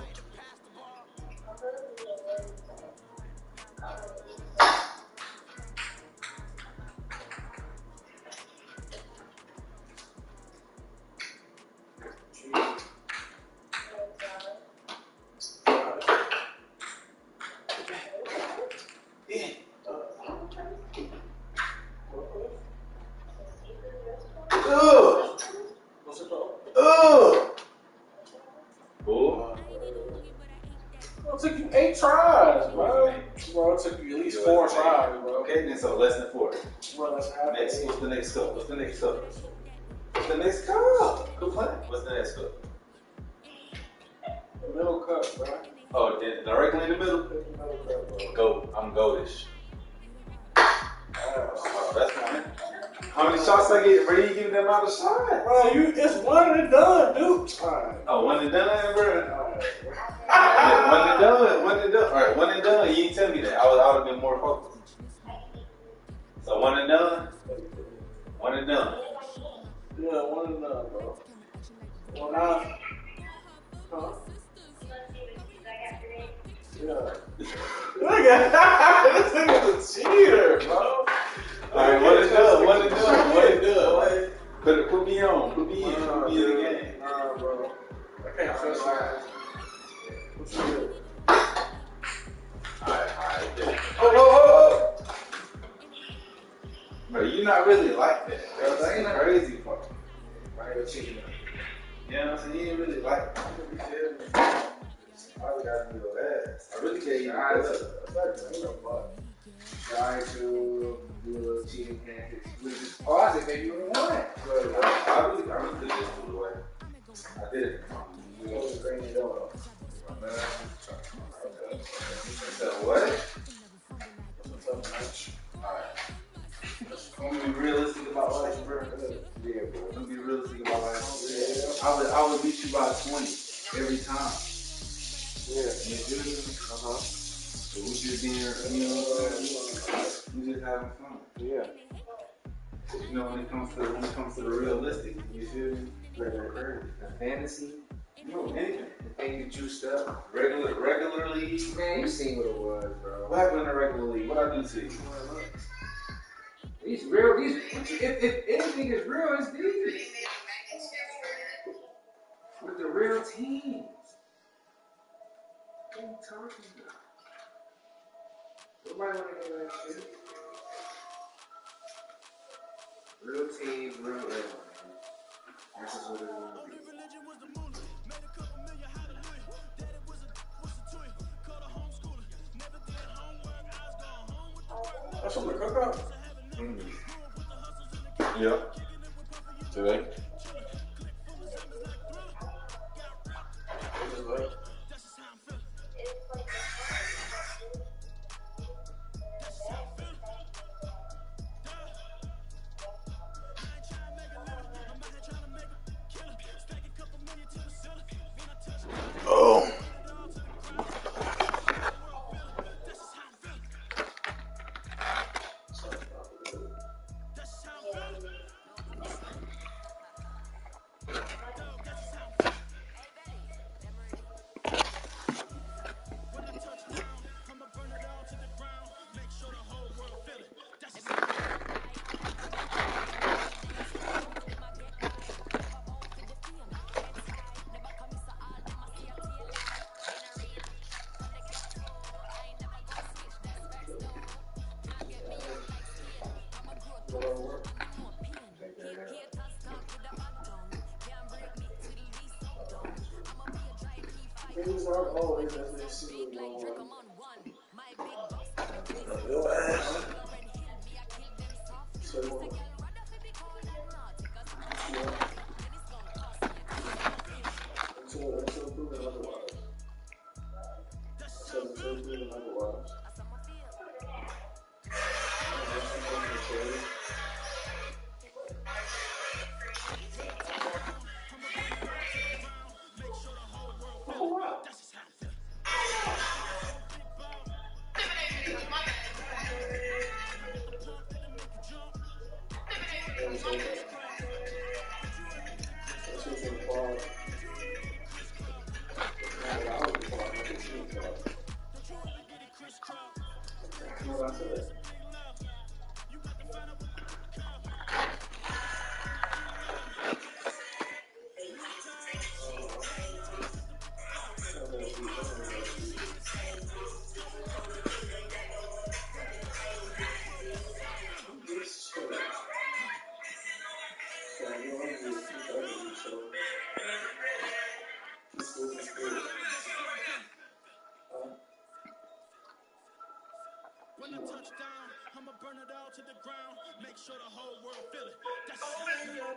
It took you 8 tries, bro. Bro, it took you at least 4 tries, bro. Okay, then so less than 4. Bro, that's half. Next, what's the next cup? What's the next cup? What's the next cup? Good plan. What's the next cup? The middle cup, bro. Oh, directly in the middle? The middle cup, bro. Go. I'm goldish. Oh, that's fine. How many shots I get? Bro, you give them out of shot. Bro, it's one and done, dude. Alright. Oh, one and done, bro. Alright. Yeah, one and done. One and done. All right, one and done. You didn't tell me that. I would have been more focused. So one and done. One and done. Yeah, one and done, bro. Well, now. Huh? Yeah. This nigga's a cheater, bro. Alright, one and done, one and done, one and done. Put me on, put me in, put me in the game. Nah, bro. I can't trust you. What you do? Alright. Oh! Bro, you're not really like that. Bro. That ain't crazy for me. Right here, chicken. You know what I'm saying? You ain't really like that. You feel me? Probably got to do your ass. I really gave you the Try to do a little cheating antics. We just pause it, maybe you would have won. But I really did this food away. I did it. you know, bring it up. So what? What's up, match? Alright. I'm gonna be realistic about life, bro. Yeah, bro. I'm gonna be realistic about life. I would beat you by 20 every time. Yeah. You feel me? Uh-huh. So we just being, you know what I'm saying? We just having fun. Yeah. You know, when it comes to the realistic, you feel me? The fantasy. No, anything. The thing you juiced up. Regularly. Man, you seen what it was, bro. What happened in the regular league? What I do to you? These real, if anything is real, it's these. With the real teams. What are you talking about? Nobody want to hear that shit. Real teams, real everyone. This is what it will be. That's from the cookout? Yeah. Today. What is that? These are always as they see one. Your ass. So, until proven otherwise. Until proven otherwise. When I touch down, I'ma burn it all to the ground. Make sure the whole world feel it. That's just how I feel.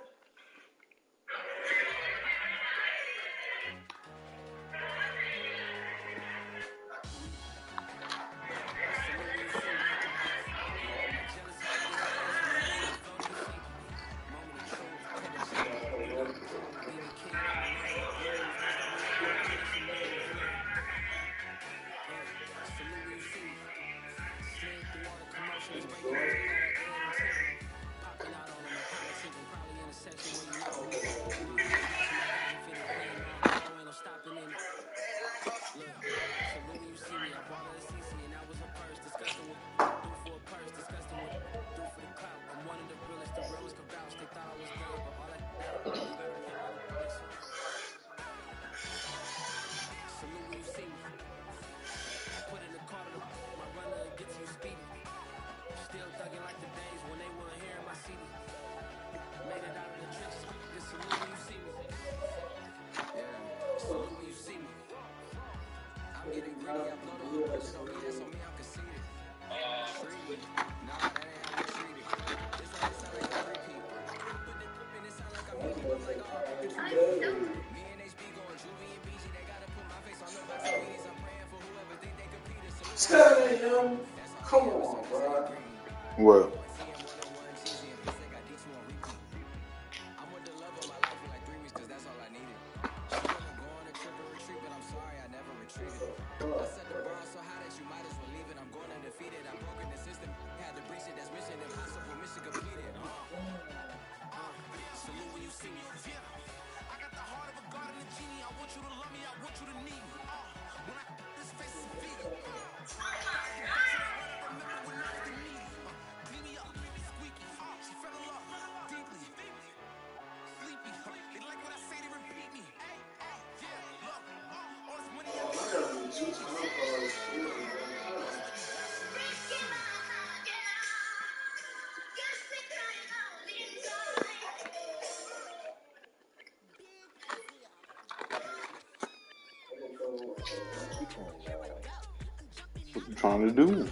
Stadium. Come on, bro. What? What you trying to do?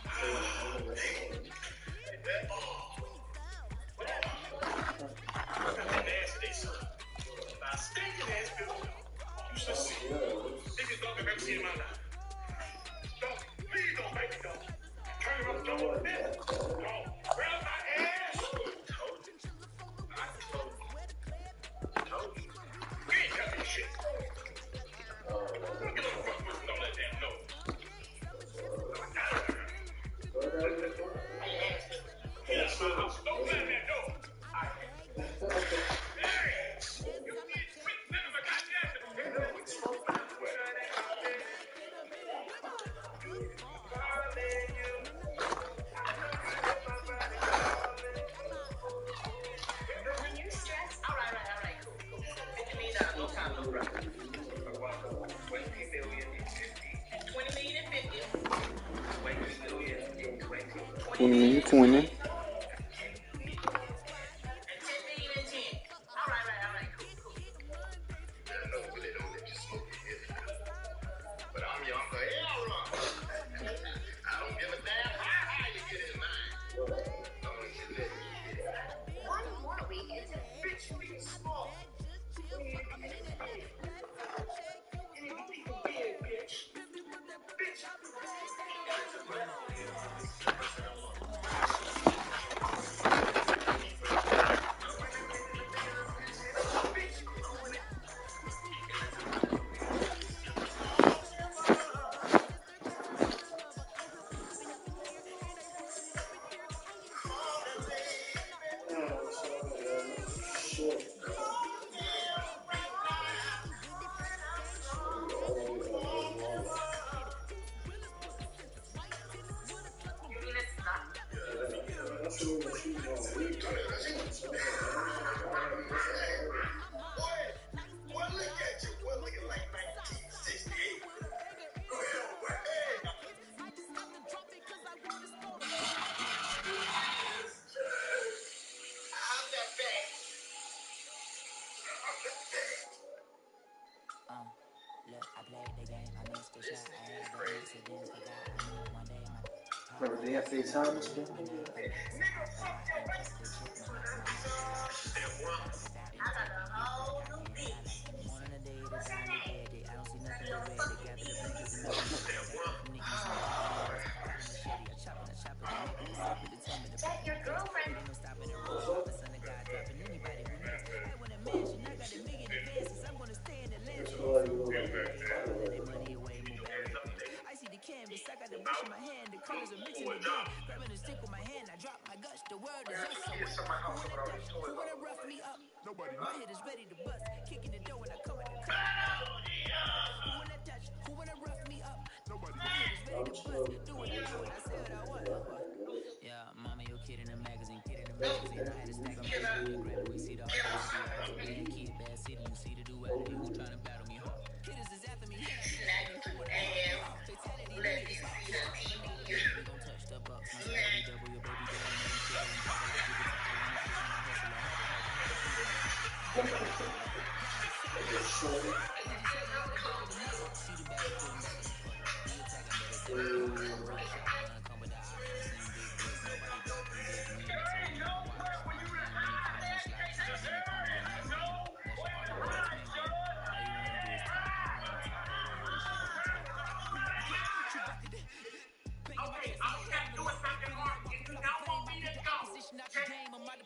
$20 million, $20. Remember the FA Thomas? That your girlfriend. Let me see the TV. Okay, I can't do it back in March. If you don't want me to go, just say you don't want me to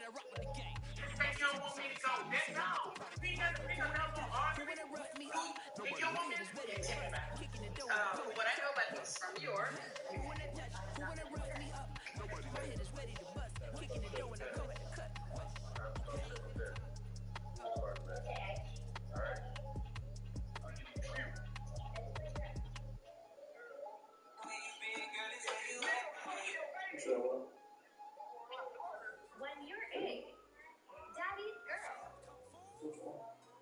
go. Then no. We not gonna argue. If you want me to what I know about this from York. When you're egg, daddy's girl.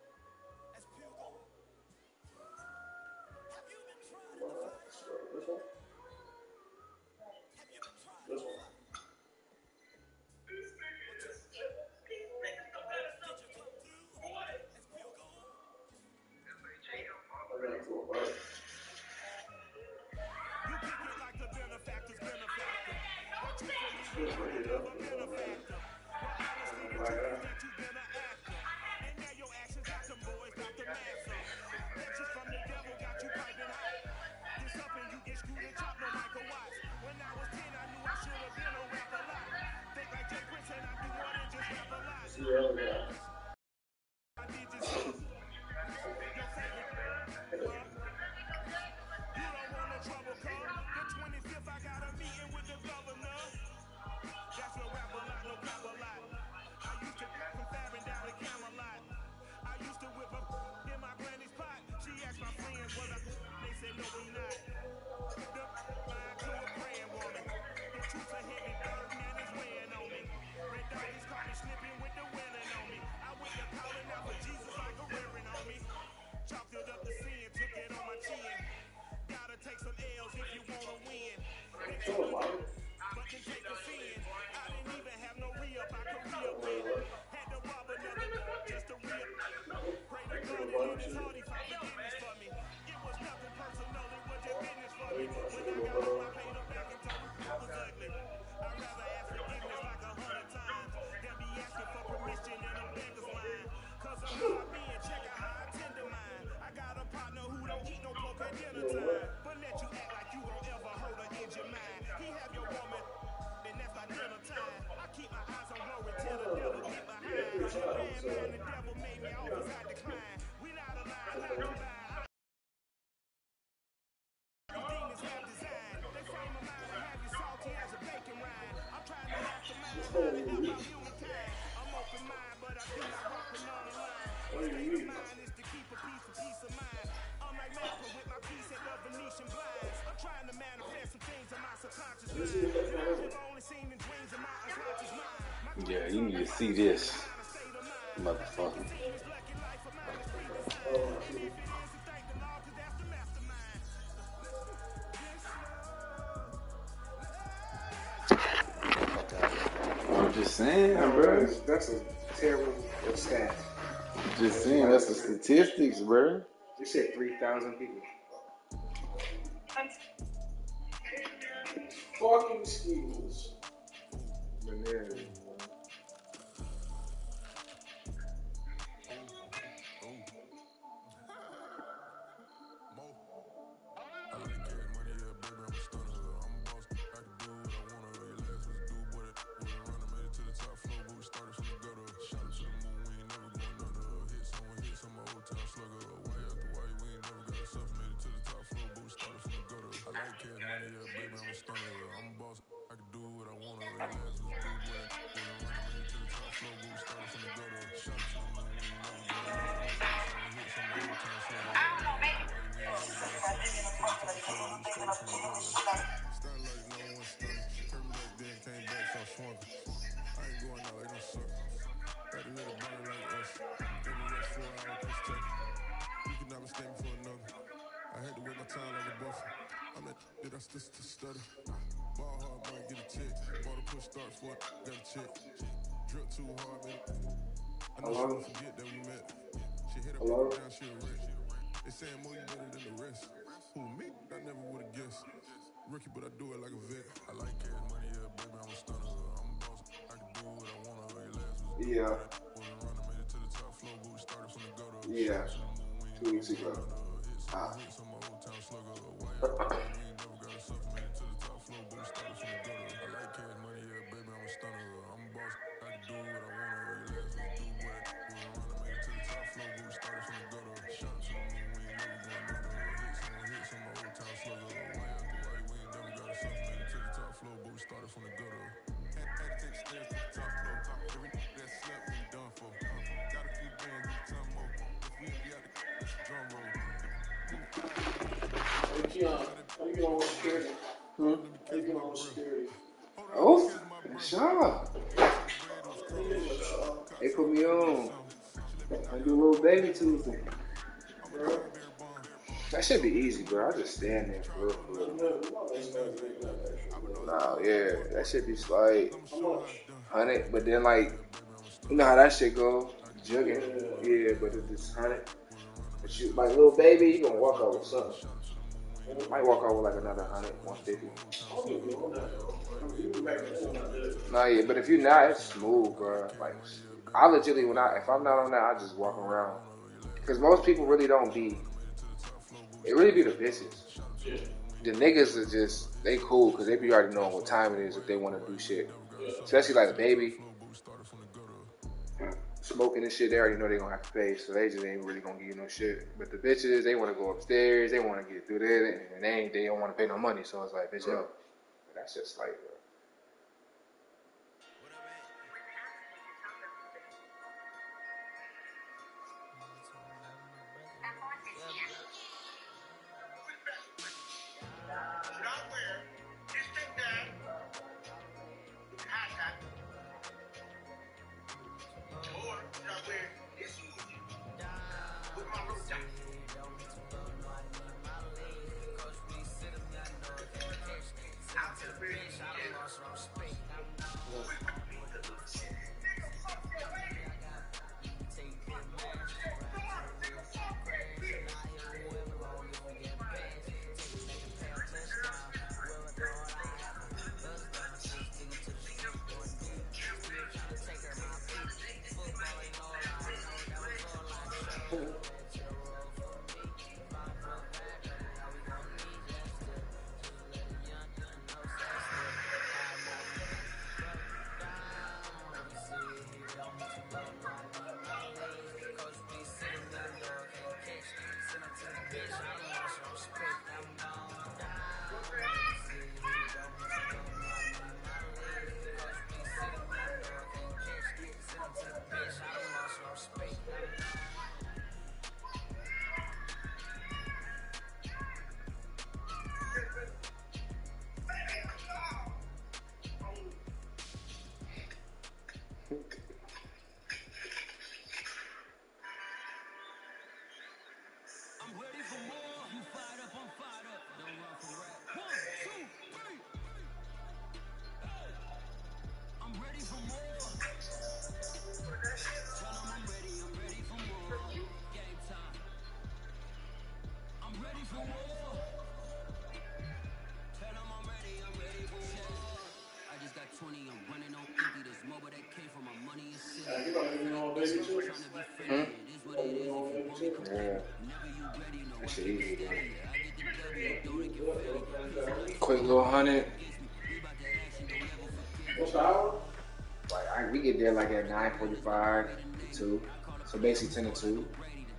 Yeah, you need to see this, motherfucker. I'm just saying, bro. That's a terrible stat. Just saying, that's the statistics, bro. You said 3,000 people. Fucking Skills. Banana. Hello? Hello? Yeah. Yeah. 2 weeks ago. How you get on with security? Hmm? How you get on with security? Oh, Shaw. They put me on. I do a little baby Tuesday. Bro. That should be easy, bro. I just stand there for real. Nah, yeah. That should be like How much? 100, but then like, you know how that shit go? Jugging. Yeah, but if it's 100, but you, like little baby, you gonna walk out with something. Might walk out with like another 100, 150. Nah, yeah, but if you're not, it's smooth, bro. Like, I legitimately, if I'm not on that, I just walk around. Because most people really don't be, it really be the bitches. The niggas are just, they cool because they be already knowing what time it is if they want to do shit. Especially like a baby. Smoking and shit, they already know they gonna have to pay, so they just ain't really gonna give you no shit. But the bitches, they wanna go upstairs, they wanna get through there, and they don't wanna pay no money, so it's like, bitch, yo. That's just like, bro. You probably been on baby too. Hmm? Probably been on baby too. Yeah. That shit easy, bro. Yeah. Quick little 100. What's the hour? Like we get there like at 9:45 to 2. So basically 10 to 2.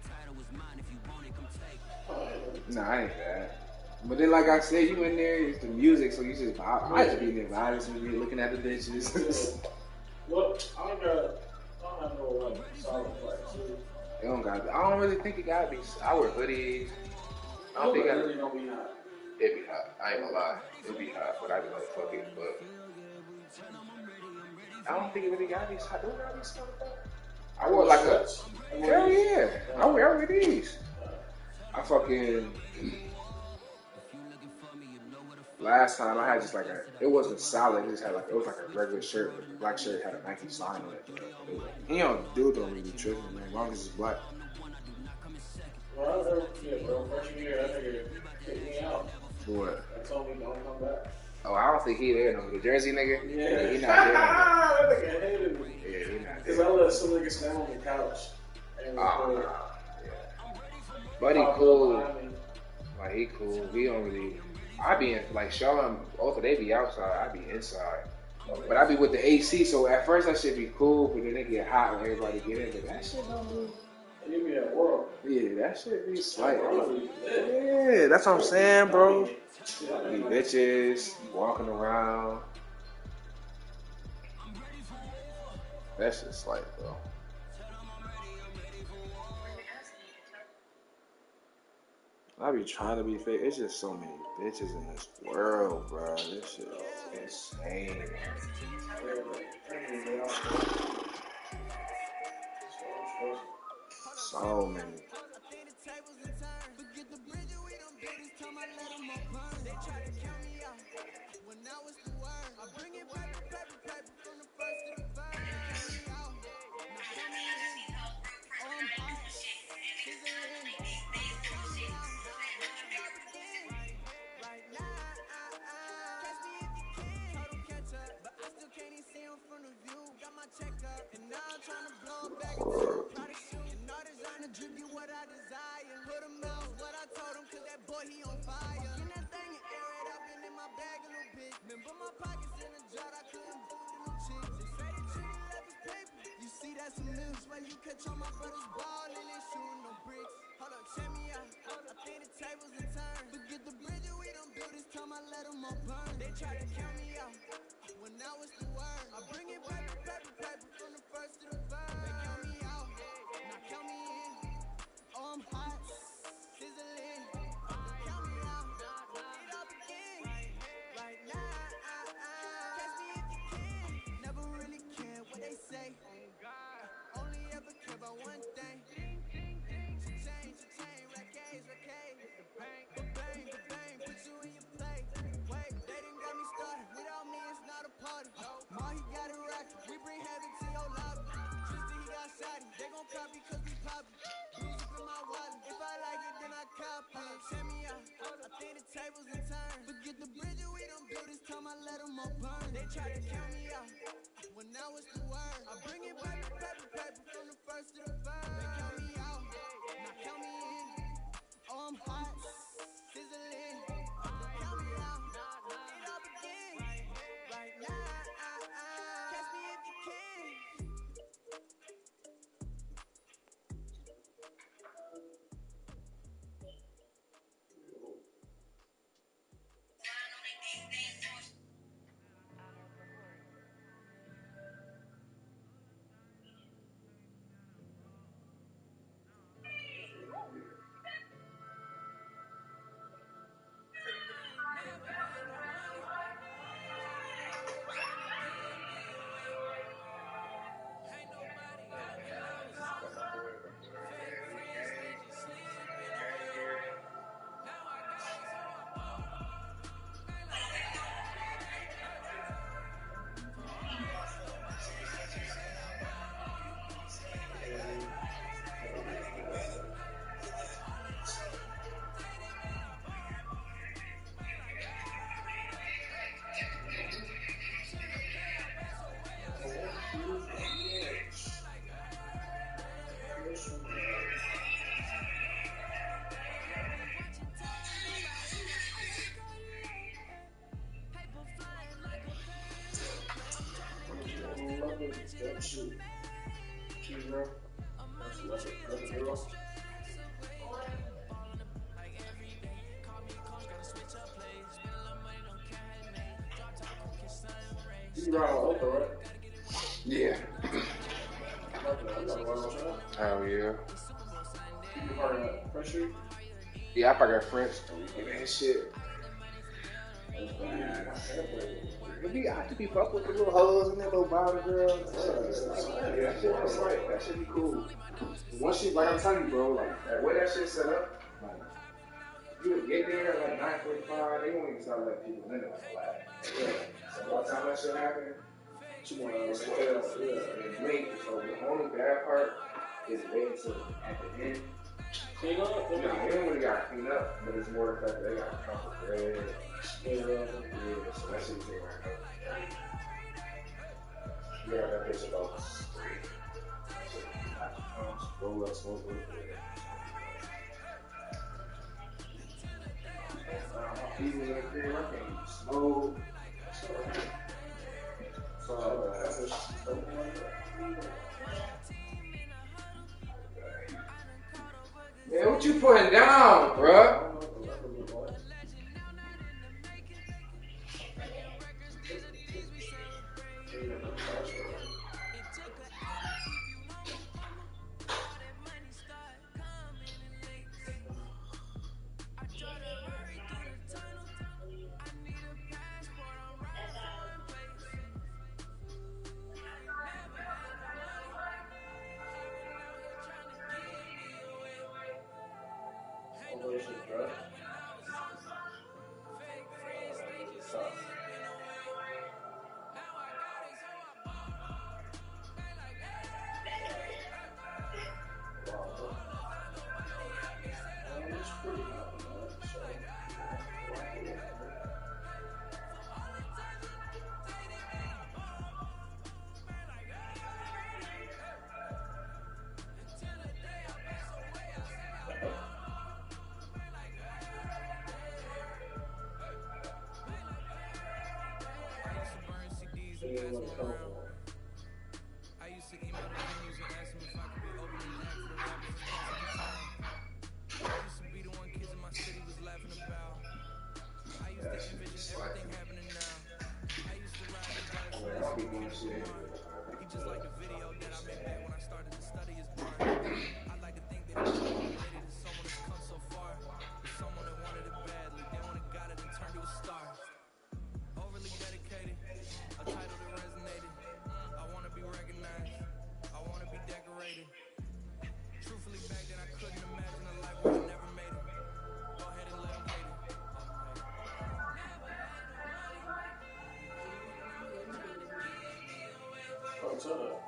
Nah, I ain't bad. But then, like I said, you in there, it's the music, so you just vibe. I just be in there vibing, so you looking at the bitches. Well, I don't have no like solid price. It don't got. I don't really think it gotta be. I wear hoodies. I don't think I. really don't be hot. It be hot. I ain't gonna lie. It be hot, but I be like, fuck it. But I don't think it really gotta be hot. Don't gotta be something like that. I wore like a. Hell yeah. I wear these. I fucking. Last time I had just like a. It wasn't solid. It just had like it was like a regular shirt, but the black shirt had a Nike sign on it. He don't do it don't really be tripping, man. As long as it's black. Well, bro. Freshman year, that nigga kicked me out. For what? I told me don't come back. Oh, I don't think he there no. The Jersey nigga. Yeah, He not there. that nigga hated me. Yeah, he not Cause there. I let some niggas stand on the couch. And Yeah. Buddy cool. Like he cool. He don't really. I be in like Sean. Both they be outside. I be inside. But I be with the AC. So at first that shit be cool, but then it get hot when everybody get in. But that shit don't do. You be at work. Yeah, that shit be slight. Yeah, that's what I'm saying, bro. Be bitches walking around. That shit's slight, bro. I be trying to be fake. It's just so many bitches in this world, bro. This shit is insane. So many. Shoot. Cheese girl. That's a girl. You ride on Oprah, right? Yeah. I'm not riding on Sean. Hell yeah. You part of that pressure? Yeah, I probably got French. Man, shit. I could be fuck with the little hoes and that little bottom girls. Yeah, that shit was right. That should be cool. Once you, like I'm telling you, bro, like that way that shit set up, like you would get there at like 9:45, they won't even start letting people in it. Like, yeah. So by the time that shit happen, 2 more hours. It's late. So the only bad part is waiting till at the end. Clean up? You know, they don't really got to clean up, but it's more the fact that they got to crumple bread. Yeah, so that shit is right now. Yeah, that bitch about 3. Roll up, smoke with it. Easy in the crib, I can't smoke. So, that's man, what you putting down, bruh? I used to email the venues and ask them if I could be opening act for the rappers and I used to be the one kids in my city was laughing about. I used to envision everything happening now. I used to ride the bike with he just like the video that I made back when I started to study his part. I like to think that it's related to someone that's come so far. With someone that wanted it badly. Then when it got it and turned to a star. Overly dedicated, a title that resonated. I want to be recognized, I want to be decorated. Truthfully, back then I couldn't imagine a life where I never made it. Go ahead and let them hate it. Oh, turn up.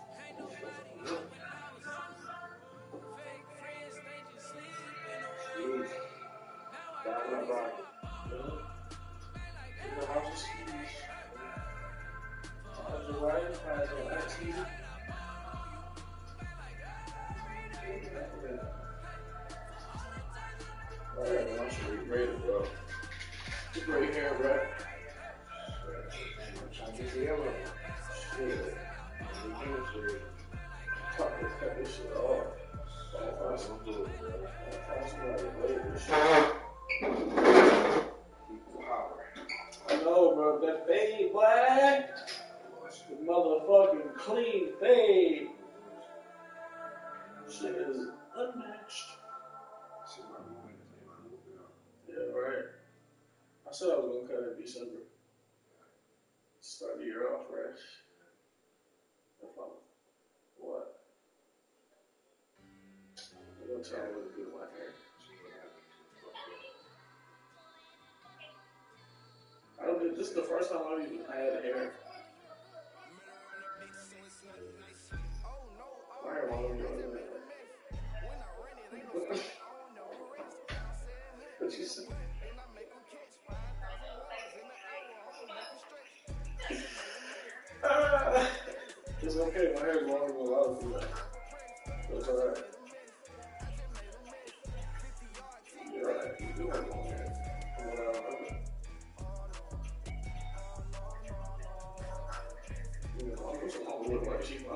Great hair, bro. I'm trying to get the yellow. Shit. Cut this shit off. That's some good, bro. That's some Power. I know, bro. That fade, black. The motherfucking clean fade. Shit is unmatched. Yeah, right. I said I was gonna cut it in December. Start the year off fresh. What? I'm gonna tell you what to do with my hair. I don't think this is the first time I've even had hair. My hair won't even go to that. What you said? It's okay, my hair's longer than a lot of people. It's alright. You're right, you do have long hair. From what I remember. You know, I'm just gonna look like she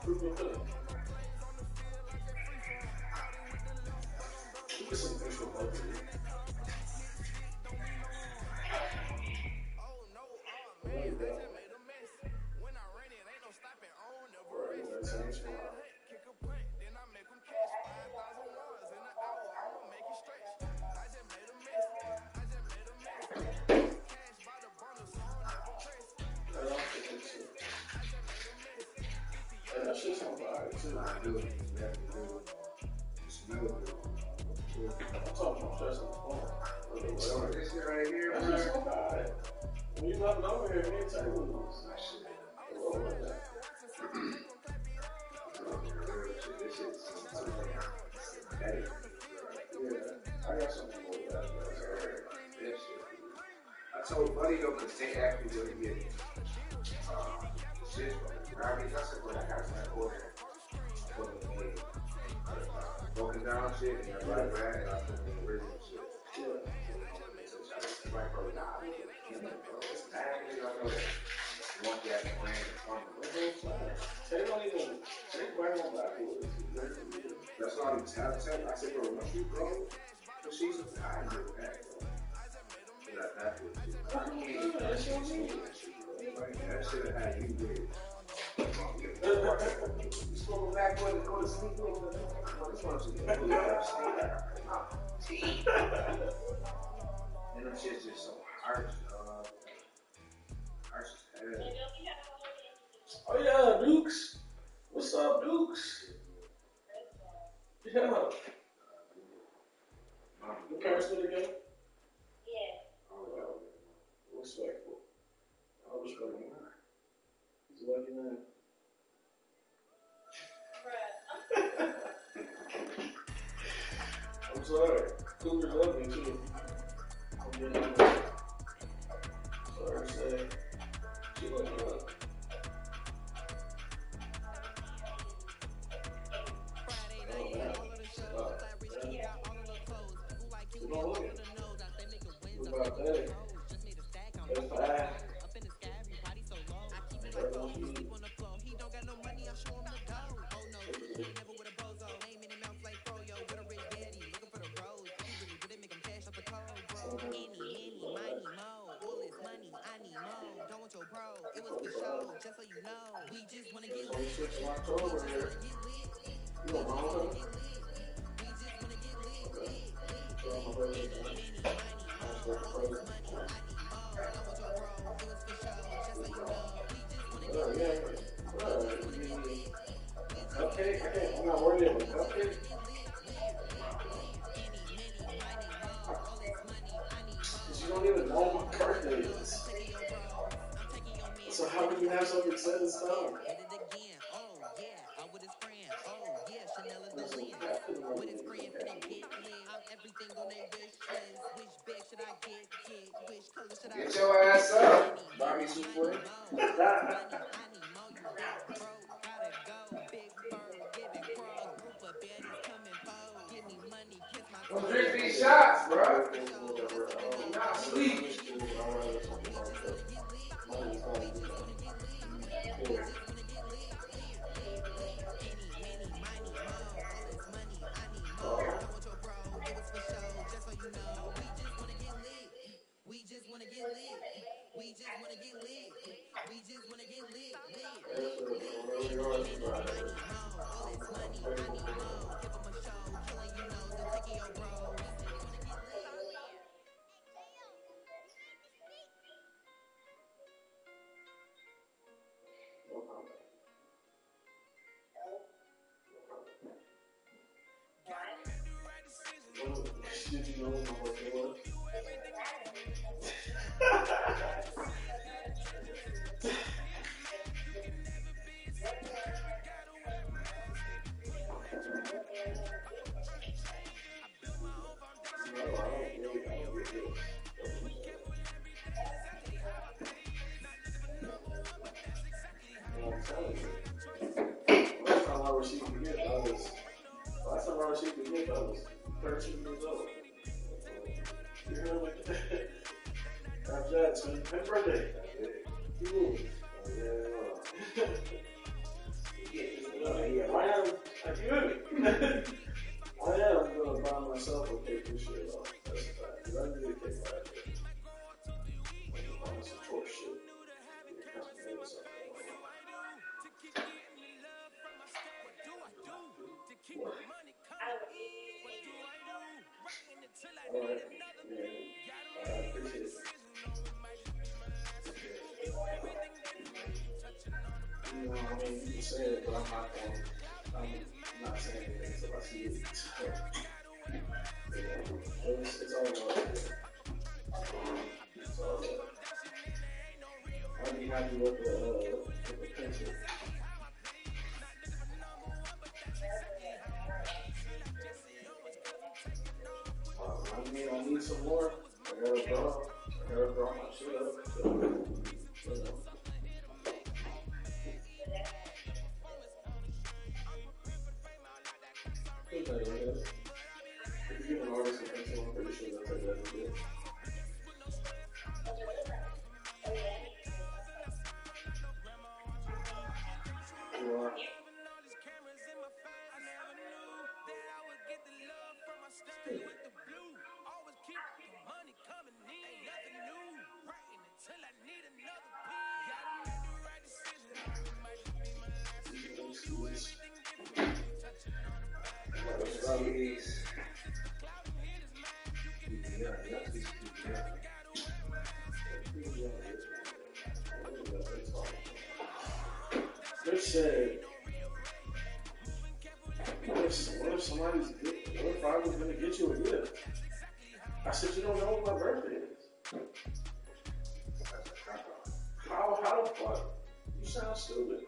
Fruit pudding. Get some fish with butter. That shit's on fire too. I do. Smell good. I'm talking about stress on the phone. So this shit right here, That bro. shit's on fire. When you left it over here, me and Tay was roll like that. This shit's synthetic. Yeah, I got something for that. This shit. I told Buddy though, because they actually really get shit from the Grammys. I said, well, I got that order for the made. Broken down shit, and everybody ran, and I put in the original shit. Yeah. Like, bro, nah, it's bad, nigga, I know that. One gas brand is funny. Tay don't even, Tay brand on Blackwood. That's what I'm telling you. I said, bro, once you grow, the season, I ain't get back, bro. That should have had you with. You smoke a backwood and go to sleep with it. This one's a good team. And them shit's just so harsh, dog. Harsh as hell. Oh yeah, Dukes. What's up, Dukes? Yeah. Your parents live together? Respectful. I respect him. He's a lucky man. I'm sorry. Cougars love me too. I'm getting sorry to say. She loves me up. What about that? That's bad. October here. You don't know that? Cupcake? I'm not worried about cupcake. You don't even know what my birthday is. So how can you have something set in stone? Get your ass up. Buy me some food. Don't drink these shots, bro. Not sleep. Last time I received a gift, I was 13 years old. You heard me? After that, it's been happy birthday. Ooh. Yeah. mean, you can say it, but I'm not saying anything until I see it. It's all about it. It's all about it. I'd be happy with the picture. I mean, I need some more. I gotta draw my shit up. So, you know. If you give an artist a pencil, I'm pretty sure that's like that. They said, what if somebody's good? What if I was going to get you a gift? I said, you don't know what my birthday is. How the fuck? You sound stupid.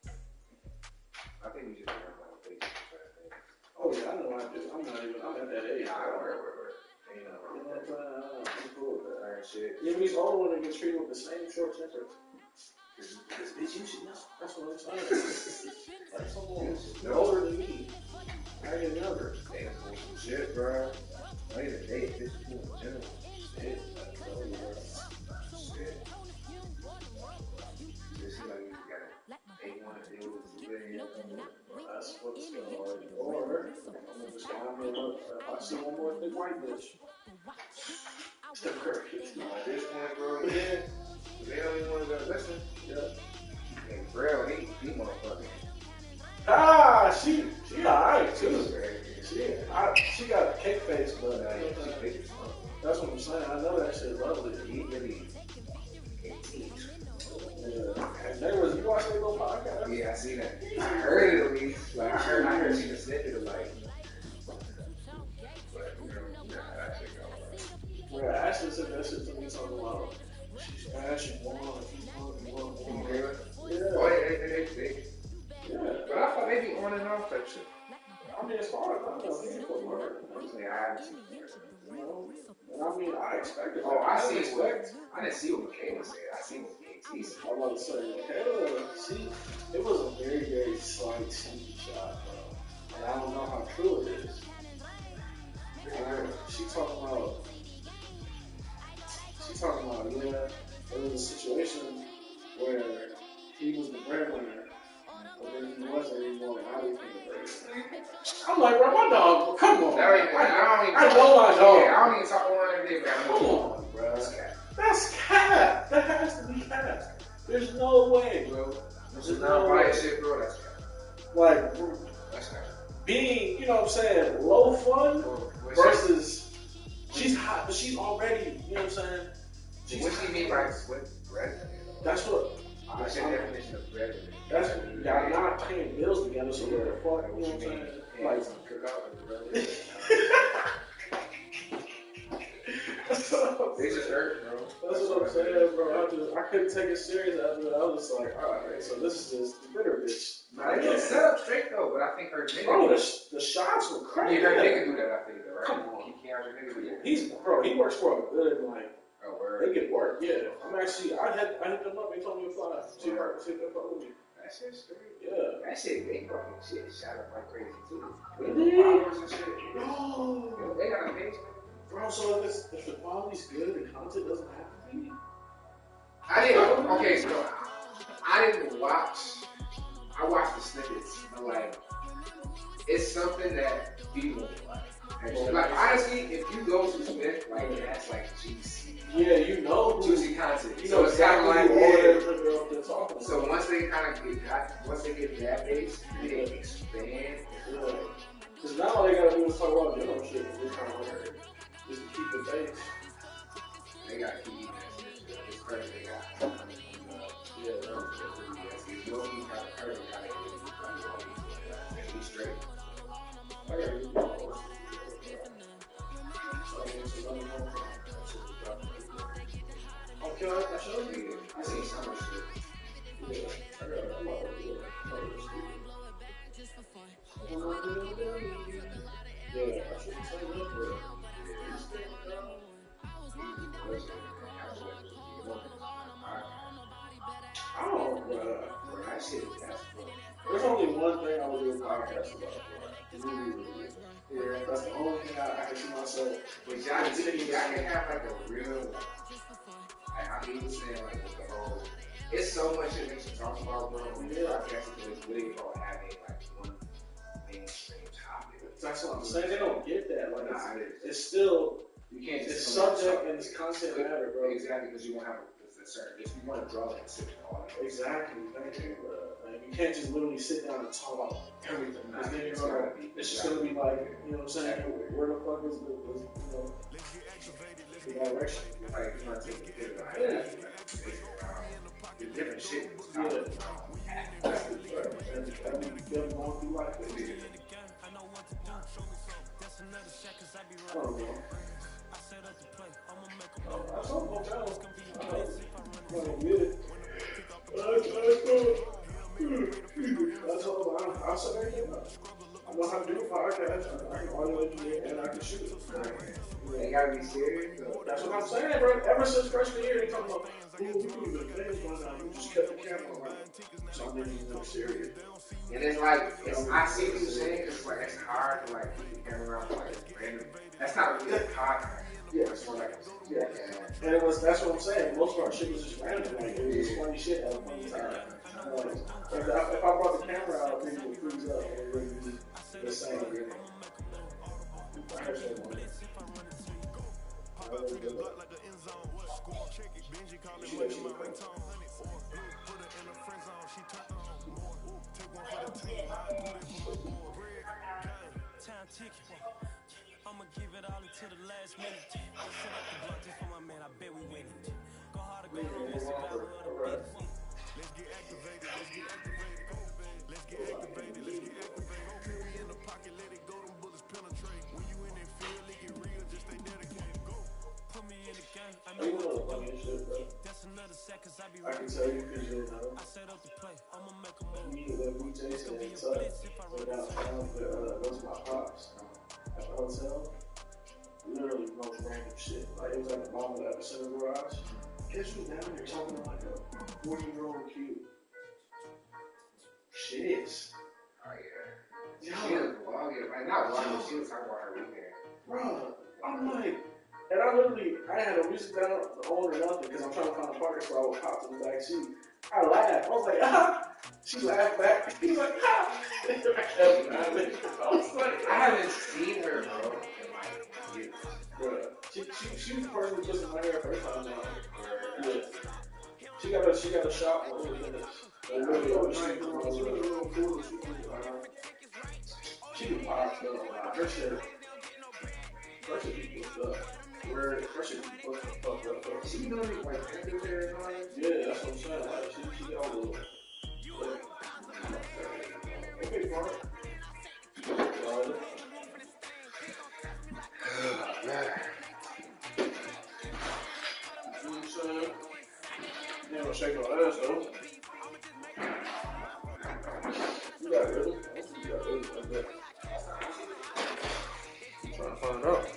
I think we just learn about Facebook. Oh yeah, I know I do. I'm at that age. I don't know. You know what I'm saying? I'm cool with that. Alright, shit. Yeah, these older women get treated with the same short temper. Because bitch, you should know. That's what I'm saying. Like someone older than me. I get younger. Damn, some shit, bro. Not even date, this is cool in general. Shit. Shit. It seems like you gotta take one and deal with That's what's going on. Or I'm just gonna look. If I see one more thick white bitch. Steph Curry. At this point, bro, yeah. They don't even want to listen. Yeah. And Braille, he motherfucking. Ah, she alright too. She got a cake face, but that's what I'm saying. I know that shit lovely. He really can't teach. Yeah. And there was, you watch that little podcast? Yeah, I see that. I heard it at least. Like, I heard she just said it like. But, you know, that shit go. Where Ashley said that shit to me talking about, she's Ashley one, Yeah. Yeah. Oh, they. Yeah. But I thought they be on and off that shit. I mean, as far as I know, he ain't put word. I'm saying I haven't seen it. You know? And I mean, I expected that. Oh, I didn't expect. I didn't see what Michaela said. I seen what KT said. I'm about to say, Michaela, it was a very, very slight sneaky shot, bro. And I don't know how true it is. She talking about, yeah, there was a situation where he was the breadwinner, but then he wasn't anymore, and I didn't think of it. I'm like, bro, my dog, come on. I know my dog. Yeah, I don't even talk to one every day, but Come on, bro. That's cap. That has to be cap. There's no way, bro. There's no way. Shit, bro, that's cap. Like, That's cap. being, you know what I'm saying, low fun versus she's hot, but she's already, you know what I'm saying? What do you mean by what bread? That's what. What's your definition of bread? That's y'all not paying bills together, so what the fuck, you know what I'm saying? Like, cook out with bread. They just hurt, bro. That's what I'm saying, bro. I couldn't take it serious after that. I was just like, alright, so this is just the bitter bitch. Nah, they get set up straight though, but I think her nigga. Bro, the shots were crazy. Yeah, her nigga do that, I think, though, right? Come on. He can't have her nigga do that. He works for a good, like, Oh, word. they get work, yeah. I hit them up, they told me to fly. See if they fuck with me. That shit's straight. Yeah. That shit, they fucking shit shot up like crazy too. Really? Followers and shit. No. They got a page, man. Bro, so if the quality's good, the content doesn't have to be. Okay, so I didn't watch. I watched the snippets. I'm like, it's something that people like. Like, honestly, if you go to Smith, like, that's like juicy. Yeah, you know. Juicy content. You So know it's kind of like, they're talking about. So once they kind of get that base, they expand. Because now all they gotta do is talk about general shit. We're trying to learn. Just to keep the base. They gotta keep that shit. It's crazy. They got. Yeah, You don't need to have a curve how to hit it. And be straight. I gotta get my horse. So I went to another home. Okay, I showed you. I see so much shit. Yeah, I got a lot of good. Yeah, I should have signed up for it. I don't know, Bro, that shit is that's fun. there's only one thing I would do a podcast about. Really. Yeah, that's the only thing I can see myself. But y'all can have like a real, like how he was saying, like with the whole, it's so much shit that you talk about, bro. On this podcast, it's really about having like one mainstream topic. That's what I'm saying. They don't get that. Like, Nah, it's still, you can't it's just subject and it's content matter, bro. Exactly, because you won't have a certain, if you want to draw that specific audience. Exactly. Thank you, bro. Like, you can't just literally sit down and talk about everything. Because then you're gonna, it's just gonna be like, you know what I'm saying? Where the fuck is the direction? Like, you want to take the pivot on that. The different shit. Yeah. That's the part. And them going through life. I don't know. I saw hotels. I'm gonna get it. That's all. I'll set everything up. I know how to do a podcast. I can audio engineer and I can shoot it. They gotta be serious. That's what I'm saying, bro. Ever since freshman year, they talking about, ooh, we can do the things one time. We just cut the camera on. So I'm making it serious. And it's like, I see what you're saying, because like, it's hard to like keep the camera around like random. That's not really a podcast. Yeah. It's more like Yeah. And it was, that's what I'm saying. Most of our shit was just random. Like, it was just funny shit at a funny time. If I brought the camera out, people would freeze up. It would be the same. I heard that one. I'ma give it all until the last minute. Set up the block just for my man. I bet we win it. Go hard or go home. It's the battle of the beat. Let's get activated. Let's get activated. Okay, we in the pocket. Let it go. Them bullets penetrate. When you in that field, it get real. Just stay dedicated. Go. Put me in the game. I know You know funny shit, bro. that's another second. I be I can tell you because you know. I set up the play. I'ma make a move. Me and BJ said it's up. So downtown, those my pops. At the hotel, literally most random shit. Like, it was at the bottom of the Epicenter garage. Guess who's down there talking like a 40-year-old kid? Shit. Oh yeah. Yeah. She was vlogging, like not vlogging, she was talking about her weekend. Bro, I'm like, and I literally, I had no music down, on or nothing, because I'm trying to find a parking spot with pops in the back seat. I laughed. I was like, ah. She laughed back. He's like, ah. I kept laughing. I was like, I haven't seen her, bro, in like years. bro. She was the person who twisted my hair first time now. Yeah. She got a shop for only minutes. She can pop stuff. Her shit be fucked up. Her shit be fucked up. She doing it like everywhere and all that. Yeah, that's what I'm saying. Like, she got a little. Okay, Mark. You don't shake no ass though. You got it, really? You got it, like that. I'm trying to find out.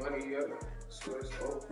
money together. Swear it's dope.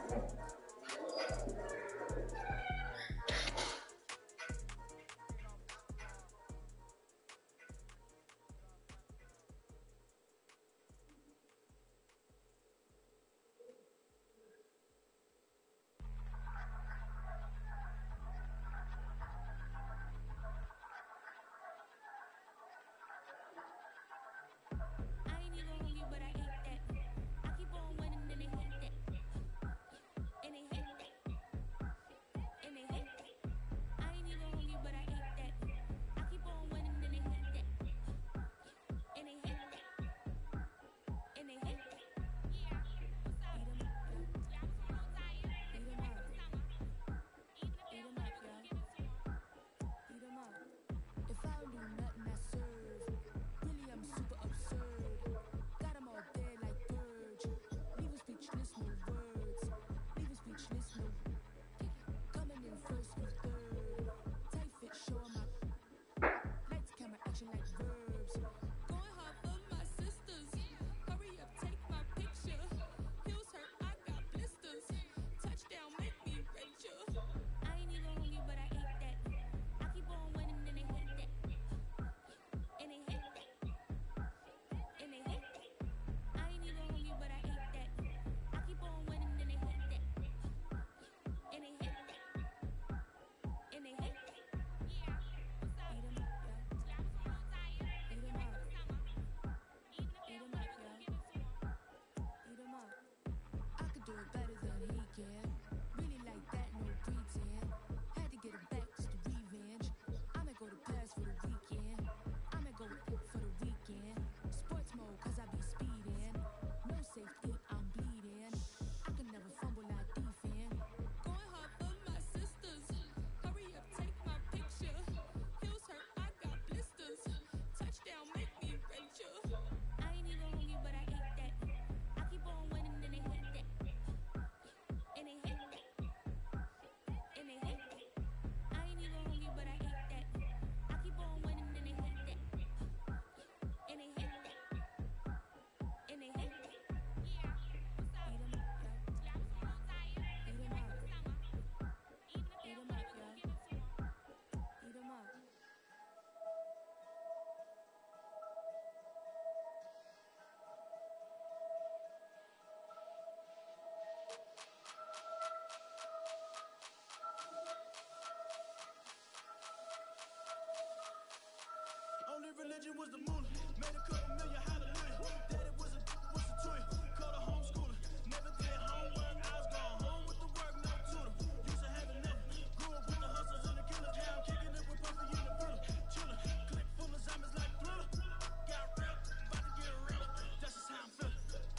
Religion was the moolah. Made a couple million, hallelujah. Daddy was a twin. Called a homeschooler. Never did homework. I was going home with the work, no tutor. Used to have enough. Grew up with the hustlers and the killers. Now I'm kicking it with Puffy in the villa. Chiller. Click full of zombies like Thriller. Got real. About to get real. That's just how I'm feeling.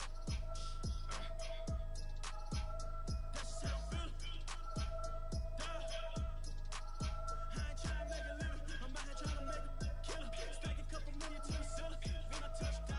That's just how I'm feeling. I ain't trying to make a living. I'm out here trying to make a killer. Stack a couple million to the ceiling. When I touch down.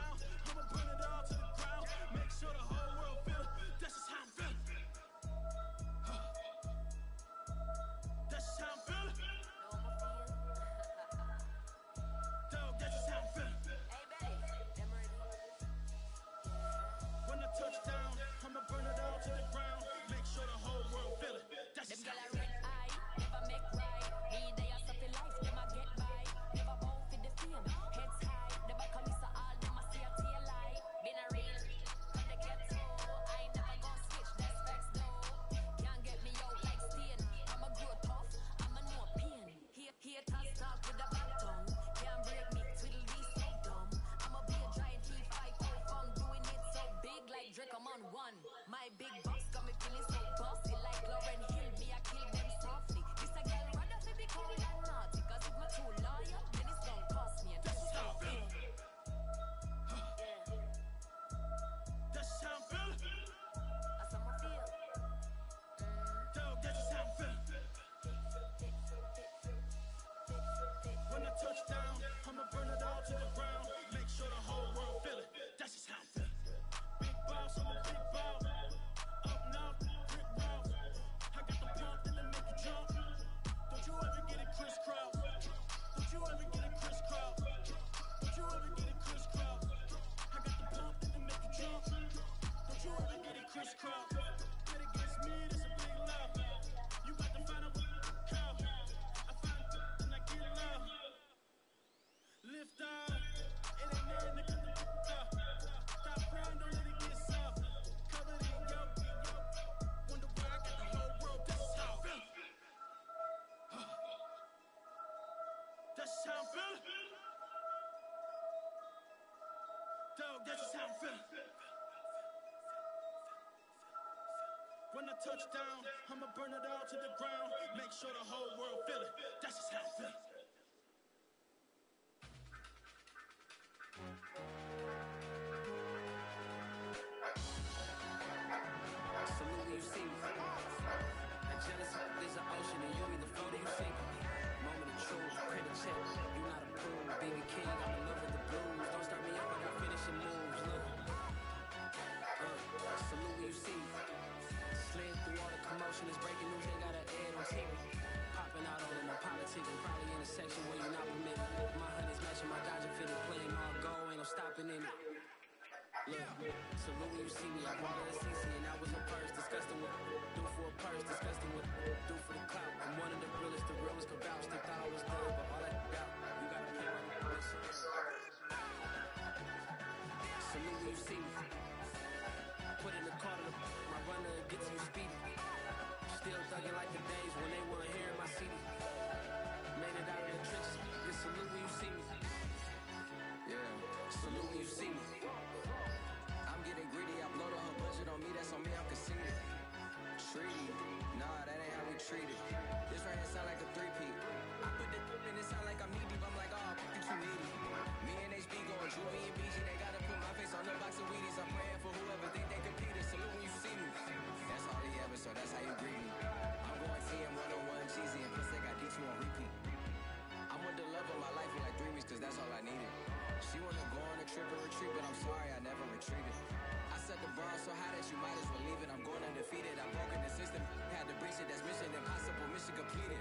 a touchdown. I'ma burn it all to the ground. Make sure the whole world feel it. That's just how I feel. Salute when you see me. A jealous heart is an ocean, and you either float or you sink. Moment of truth, credit check. You not approved. BB King, I'm in love with the blues. Don't start me up, I got finishing moves. Look. Salute when you see me. Slid through all the commotion, it's breaking news, they got an ad on TV. Popping out all in the politics, and probably in a section where you not permitted. My honey's matching my Dodger fitted, playing all gold, ain't no stopping in it. Look, salute when you see me, I bought it a CC, and I was a purse, disgusting with do for a purse, disgusting with do for the clout. I'm one of the realest could vouch, they thought I was good, but all that doubt, you gotta pay on the price. Salute when you see me. Put in the car to my runner gets you speedy. Still thugging like the days when they weren't here in my city. Made it out of the trenches. Just salute when you see me. Yeah, salute when you see me. I'm getting greedy. I blow the whole budget on me. That's on me. I'm conceited. Treaty. Nah, that ain't how we treat it. This right here sound like a three-peat. I put the and it sound like I'm knee deep. I'm like, oh, you too needy. Me and HB going Juvie and BG. They gotta put my face on the box of Wheaties. I'm praying for whoever think they competed. Salute when you see me. That's all he ever, so that's how you greet me. I'm going TM 101 cheesy, and plus they got D2 on repeat. I'm with the love of my life for like 3 weeks, cause that's all I needed. She wanna go on a trip and retreat, but I'm sorry, I never retreated. I set the bar so high that you might as well leave it. I'm going undefeated, I'm broken the system. Had to breach it, that's mission impossible, mission completed.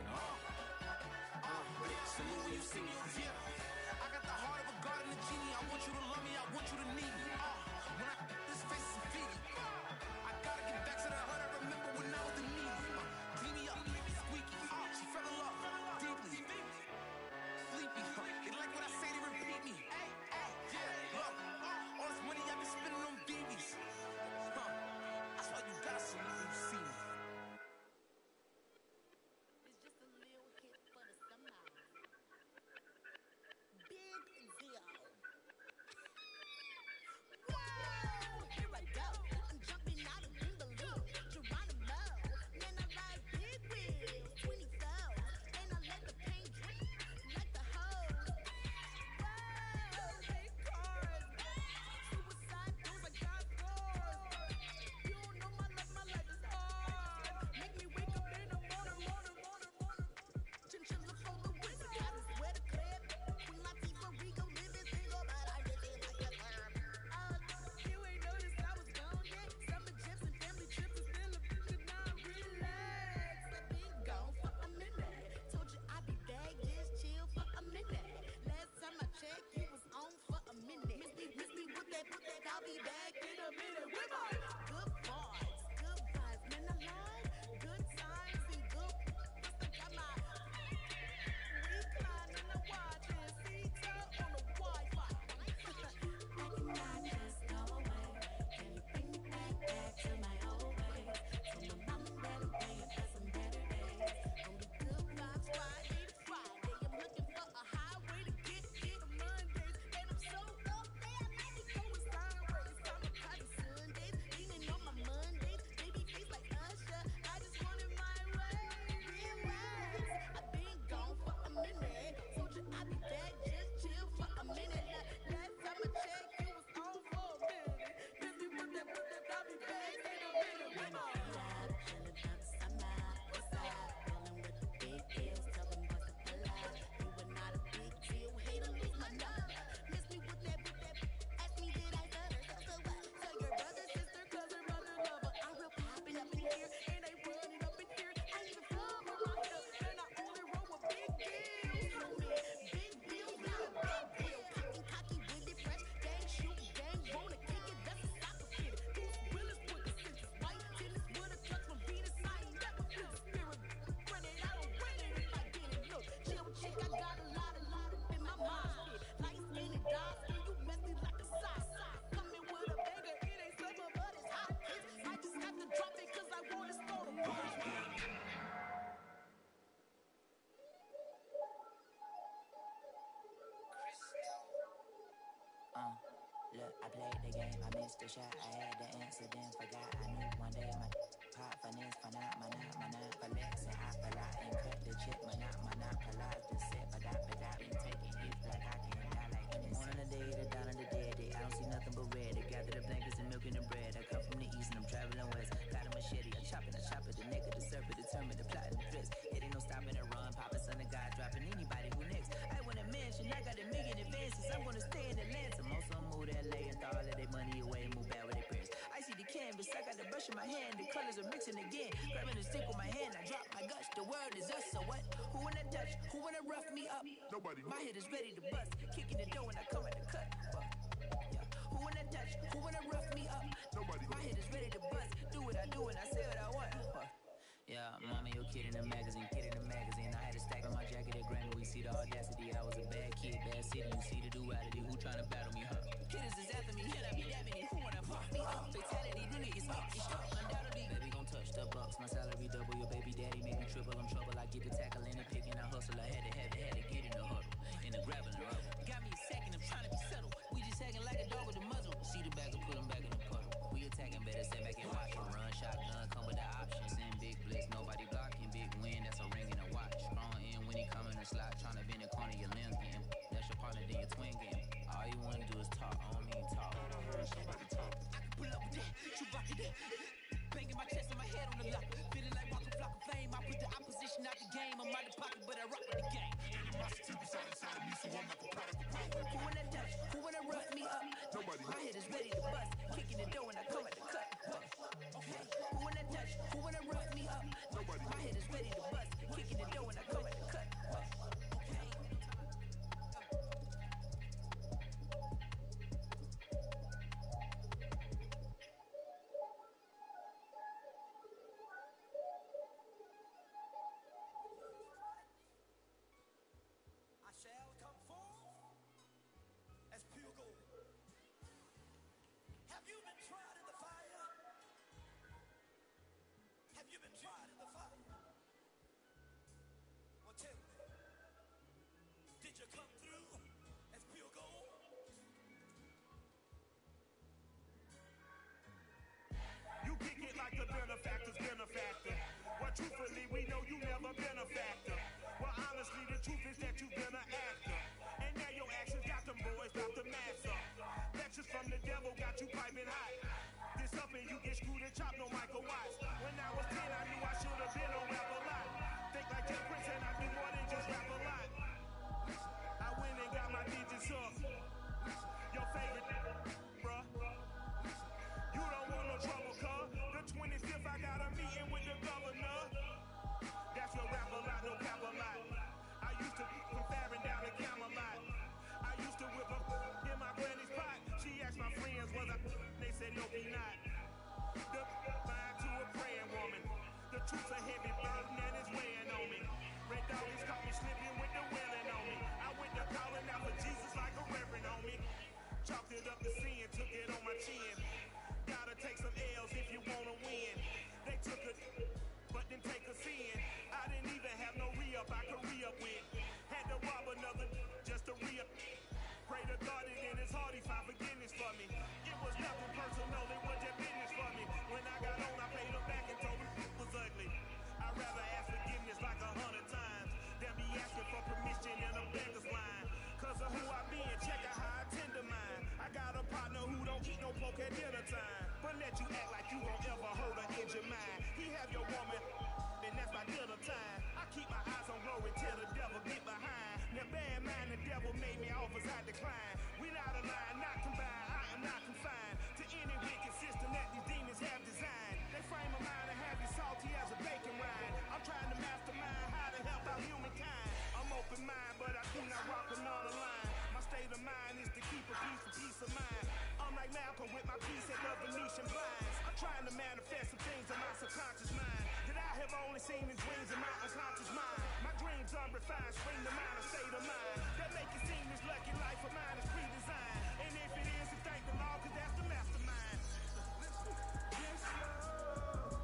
Salute when you see me. Yeah, I got the heart of a god and a genie. I want you to love me, I want you to need me. When I this face is feeding, I gotta get back to that heart I remember when I was the needy. Clean me up, squeaky. She fell in love deeply. Sleepy, they like what I say, they repeat me. Yeah, look, all this money I been spending on BBs. That's why you gotta salute when you see me. It's just a little hit for the summer. Big deal. Whoa, here I go. I'm jumping out of Kimberly, Geronimo. Man, I ride big wheels, 24. And I let the paint drip like the hose. Whoa, big cars. Suicide doors, I got floors. You don't know my life is hard. Make me wake up in the morning. Chinchilla for the wizard, gotta swear the clip. Queen Latifah, Rico, living single, but I just feel like a clown. You ain't noticed I was gone yet. Summer jets and family trips is still a picture, now relax. I've been gone for a minute. Told you I'd be back, just chill for a minute. Last time I checked, you was on for a minute. Miss me with that, I'll be back in a minute. With my good vibes, man, I like good times and good. I got my recline and I watch and see on the Wi-Fi. I cannot just go away. Can you bring me back to my old ways? So my mom and dad are paying for some better days. Only good vibes Friday to Friday. I'm looking for a highway to get to Mondays. And I'm so up there, I might be going sideways. I'm a party Sundays, leaning on my Mondays. Baby face like Usher, I just want it my way. Relax, I've been gone for a minute. Told you I'd be back, just chill for a minute. Last time I checked, you was on for a minute. Miss me with that, I'll be back in a minute. With my chillin' for the summer, what's up? Rolling with the big deals, tell them boys to pull up. You were not a big deal, hate to lose my number. Miss me with that, ask me did I stutter? So what? Tell your brother, sister, cousin, brother, lover. I'm real poppin' up in here, and they running up in here. I ain't even from around here, and I only roll with big deals. Homie, big deals, not a big deal. Cocky, with it, fresh, gang shoot, gang wanna kick it, that's a soccer kid. Bruce Willis with the cinches, white tennis with a touch from Venus. I ain't never feel the spirit. Run it, I don't win it if I get it. Look, chill chick, I got a lot in my mind. Light skin and dark skin, you messy like a sock. Coming with a banger, it ain't summer, but it's hot. I just got to drop it 'cause I want to start a Look, I played the game, I missed the shot, I had the incident, forgot I knew one day my pop for finance, finance, flex, and I and cut the check, monopolize the set, but I been taking hits like I can die like Hennessy. Born on the day, the dawn of the dead, I don't see nothing but red. They gather the blankets and milk and the bread. I come from the east and I'm traveling west. Got a machete, I chop it, the nigga, the serpent, determined, the plot and the dress. It ain't no stopping and run, Papa, son of God, dropping anybody who next. I want a mansion, I got a million advances. I'm gonna stay in Atlanta. Most of them move to LA and throw all of their money away and move back with their parents. I see the canvas, I got the brush in my hand, the colors are mixing again. Grabbing the stick with my hand, I drop my guts. The world is us, so what? Who wanna touch? Who wanna rough me up? Nobody. My head is ready to bust, kicking the door when I come at the cut. Yeah. Who wanna touch? Who wanna rough me up? Nobody. My head is ready to bust, do what I do and I say what I want. Yeah, mama, your kid in the magazine, I had a stack on my jacket at Grammy. We see the audacity. I was a bad kid, bad city. You see the duality. Who tryna battle me, huh? Killers is after me, and I be that many. Who wanna fuck me up? Fatality, nigga, it's me. It's stuck, undoubtedly. Baby gon' touch the bucks. My salary double. Your baby daddy make me triple. I'm trouble. I get the tackle and the pick and I hustle. I had to get in the huddle, in the grabbing the rubble. Got me a second, I'm tryna be subtle. We just hacking like a dog with a muzzle. See the bag and put him back in the puddle. We attacking, better sit back and watch him run. Shotgun, come with the options. Send big blitz, nobody blocking. Big win, that's a ring and a watch. Strong in when he come in the slot. Tryna bend the corner, your limbs getting. That's your partner, then your twin game. All you wanna do is talk, I don't mean talk. So baby talk. I can pull up with that, you rock it that. Banging my chest and my head on the lock. Feeling like walking flock of fame. I put the opposition out the game. I'm out of pocket, but I rock with the game. Animosity beside inside of me, so I'm like a product of growing. Who wanna touch? Who wanna rough me up? Nobody. My head is ready to bust. Kicking the door when I come at the cut. Okay. Who wanna touch? Who wanna rough me up? Nobody. My head is ready to bust. Kicking the door when I come at the cut. Okay. I shall come forth as pure gold. Have you been tried in the fire? Have you been tried in the fire? Well, tell me, did you come through as pure gold? You kick it like the benefactor's benefactor. Well, truthfully, we know you never been a factor. Well, honestly, the truth is that you've been an actor. And now your actions got them boys, got the mask up. Lectures from the devil got you piping hot. This up and you get screwed and chopped, no Michael Watts. When I was 10, I knew I should have been on Rap a Lot. Think like Jay Prince and I do more than just rap a lot. I went and got my digits up. Your favorite, bruh. You don't want no trouble, cuz. The 25th, I got a meeting with the governor. That's what Rap a Lot, no cap a lot. I used to from Farron down to Camelot. I used to whip up in my granny's pot. She asked my friends, was I? They said, no, he not. The line to a praying woman. The truth's a heavy burden and it's weighing on me. Red Doggies caught me slipping with the wailing on me. I went to calling out for Jesus like a reverend on me. Chalked it up to sin, took it on my chin. Gotta take some L's if you wanna win. They took it, but then take a sin. I didn't even have no re-up I could re-up with. Had to rob another just to re-up. Pray to God and in his heart he found forgiveness for me. It was nothing personal, it was just business for me. When I got on, I paid him back and told him it was ugly. I'd rather ask forgiveness like 100 times than be asking for permission in a beggar's line. Cause of who I be and check out how I tend to mine. I got a partner who don't eat no pork at dinner time, but let you act like you won't ever hurt or injure mine. He have your woman, and that's my dinner time. I keep my eyes on glory till the devil get behind. Now bear in mind the devil made me offers I decline. We not aligned, not combined, I am not confined to any wicked system that these demons have designed. They frame a mind and have you salty as a bacon rind. I'm trying to mastermind how to help out humankind. I'm open mind, but I do not rock another line. My state of mind is to keep a peace of mind. I'm like Malcolm with my piece at the Venetian blinds. I'm trying to manifest some things in my subconscious mind that I have only seen in dreams in my unconscious mind. My dreams unrefined, spring to mind, a state of mind that make it seem this lucky life of mine is pre-designed. And if it is, then thank the Lord, cause that's the mastermind. Yes, Lord.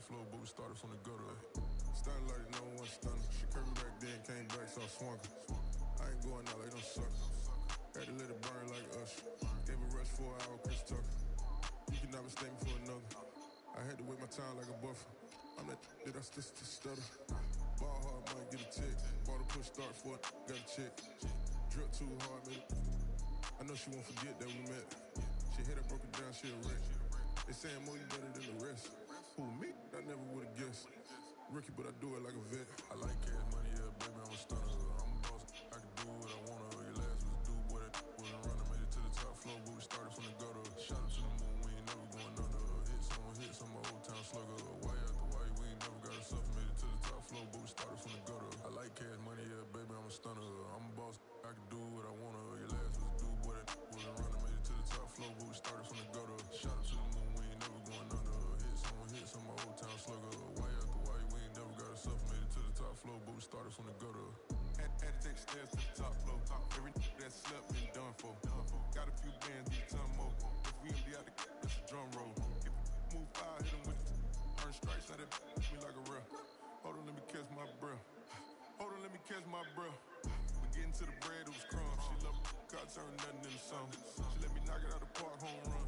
floor, but we started from the gutter. Started like no one stunner. She curved me back then, came back, so I swung her. I ain't going out like no sucker. Had to let it burn like Usher. Gave a rush for an hour, Chris Tucker. You cannot mistake me for another. I had to wait my time like a buffer. I'm that I still stutter. Ball hard, might get a tick. Bought a push start for it, got a check. Drip too hard, made it. I know she won't forget that we met. She hit it, broke it down, she a wreck. They saying more, you better than the rest. Who, me? I never would've guessed. Rookie, but I do it like a vet. I like cash money, yeah, baby, I'm a stunner. I'm a boss, I can do what I wanna. Your last was do boy, that wasn't running. Made it to the top floor, but we started from the gutter. Shot up to the moon, we ain't never going under. Hits on my old town slugger. Why after why, we ain't never got us up. Made it to the top floor, but we started from the gutter. I like cash money, yeah, baby, I'm a stunner. I'm a boss, I can do what I wanna. Your last was do boy, that wasn't running. Made it to the top floor, but we started from the gutter. Shot up to the moon, we ain't never going under. Hits on my old town slugger. Why after why, we ain't never got us up. Made it to the top floor, but we started from the gutter. Had to take stairs to the top floor. Every that slept been done for. Got a few bands, need a ton more. If we ain't be out the it's a drum roll. If move fire, hit him with it. Earn stripes, now that me like a real. Hold on, let me catch my breath. Hold on, let me catch my breath. We getting to the bread, it was crumbs. She love got turned nothing into something. She let me knock it out the park, home run.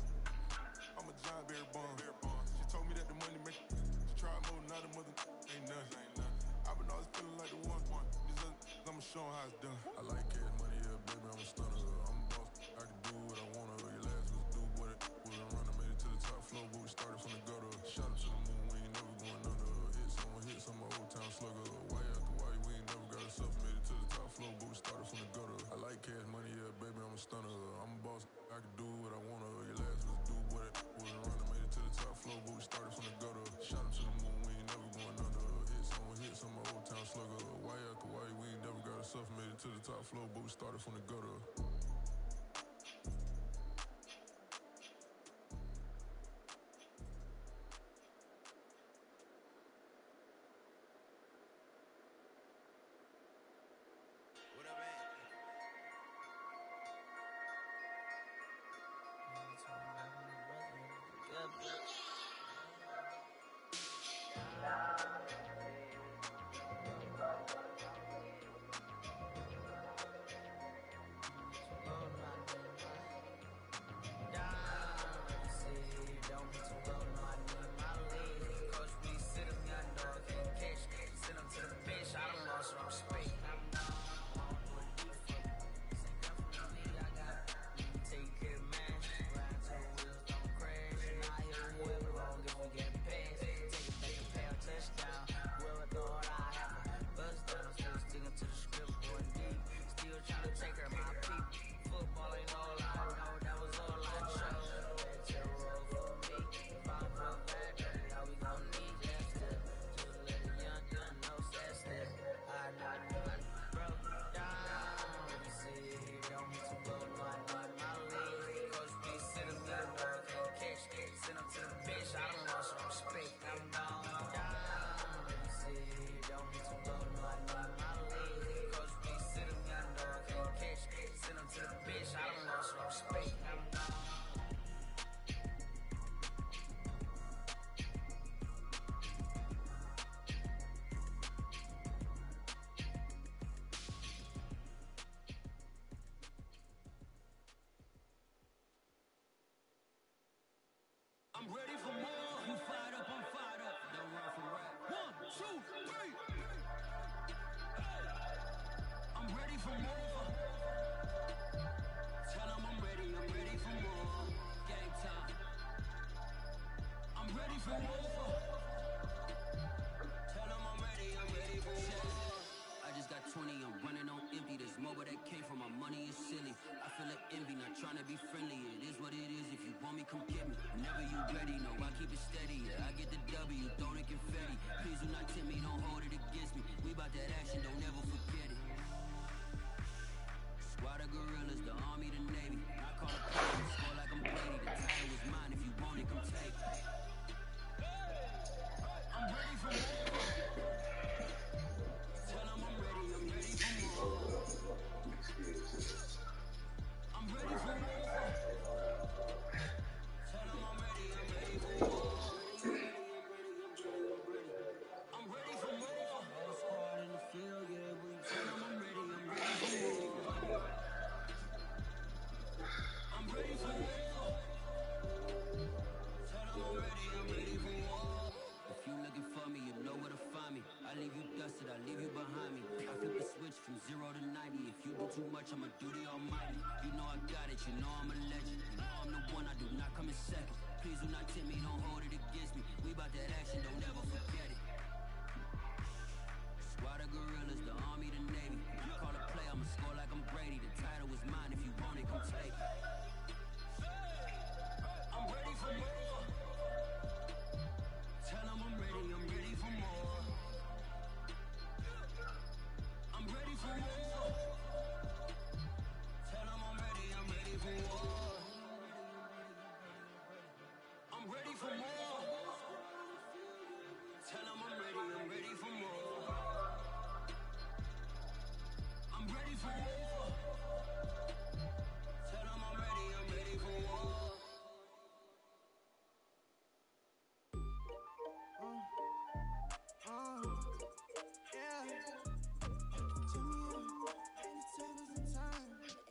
I'm a giant bear bond. She told me that the money make she tried more, not a mother ain't nothing. I've been always feeling like the one. These other I'ma show 'em how it's done. I like cash money, yeah, baby, I'm a stunner. I'm a boss, I can do what I wanna. Your last was do boy, that wasn't running. Made it to the top floor, but we started from the gutter. Shot up to the moon, we ain't never going under. Hits on my old town slugger. Why after why, we ain't never got us up. Made it to the top floor, but we started from the gutter. I like cash money, yeah, baby, I'm a stunner. I'm a boss, I can do what I wanna. Your last was do boy, that wasn't running. Made it to the top floor, but we started from the gutter. Shot up to the moon, we ain't never going under. Hits on my old town slugger. Why after why, we ain't never got us up. Made it to the top floor, but we started from the gutter. What up, man? I'm ready for more. You fired up, I'm fired up. Don't run from rap. 1, 2, 3. Hey. I'm ready for more. Tell them I'm ready for more. Game time. I'm ready for more. Tell them I'm ready for more. I just got 20, I'm running on empty. There's more where that came from, my money is silly. I feel like envy, not trying to be friendly. It is what it is, if you want me, come get me. Whenever you ready, no, I keep it steady. Yeah, I get the W, throw the confetti. Please do not tempt me, don't hold it against me. We bout that action, don't ever forget it. Squad of gorillas, the army, the navy. I call it play, score like I'm Brady. The title was mine, if you want it, come take it. I'm ready for more. Tell them I'm ready for more. I'm ready for more. Tell them I'm ready for more. too much, I'ma do the almighty. You know I got it, you know I'm a legend. You know I'm the one, I do not come in second. Please do not tempt me, don't hold it against me. We bout that action, don't ever forget it. Squad of gorillas, the army, the navy. You call a play, I'ma score like I'm Brady. The title is mine, if you want it, come take it. I'm ready for more. Tell 'em I'm ready for more. I'm ready for more. Tell 'em I'm ready for war. I'm ready for more. Tell 'em I'm ready for more. I'm ready for war. Tell 'em I'm ready for war. Yeah. Turn me on, and the tables and turn.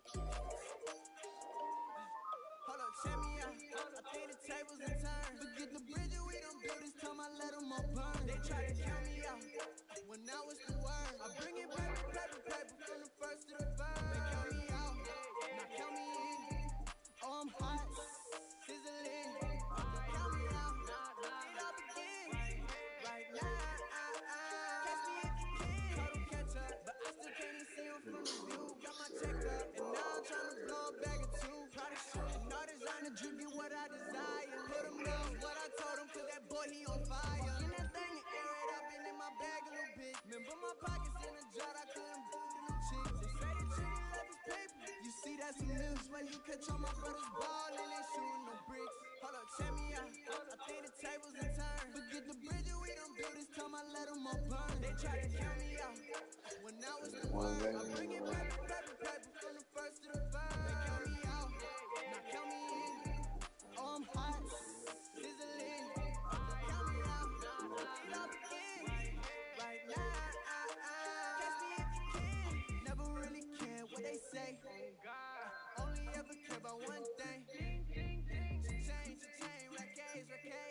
Hold up, check me out. I think the tables and turn. Forget the bridges we don't build this time, I let them all burn. They try to count me out when I was the word. I bring it paper from the first to the third. They count me out, now count me in. Oh, I'm hot, sizzling. Count me out, it all begin. Right now, catch me if you can. Total catch up, but I still can't even see him from the view. Got my check up, and now I'm trying to blow a bag or two. Proud of shit, and all designer drip get what I desire. Put him down, what I told him, cause that boy, he on fire. In that thing and air it up, and in my bag a little bit. Remember my pockets in a jar, I couldn't boot in them chicks. They say that Trini love his paper. You see, that's some news when you catch all my brothers ball and they shooting no bricks. Hold up, check me out. I think the tables and turn. Forget the bridges we don't build this time, I let them all burn. They try to count me out when I was the word. I bring it paper from the first to the third. They count me out, now count me in. Oh, I'm hot, sizzling. Count me out, it all begin. Right now, catch me if you can. Never really care what they say. Only ever care about one thing. Change, rack A's.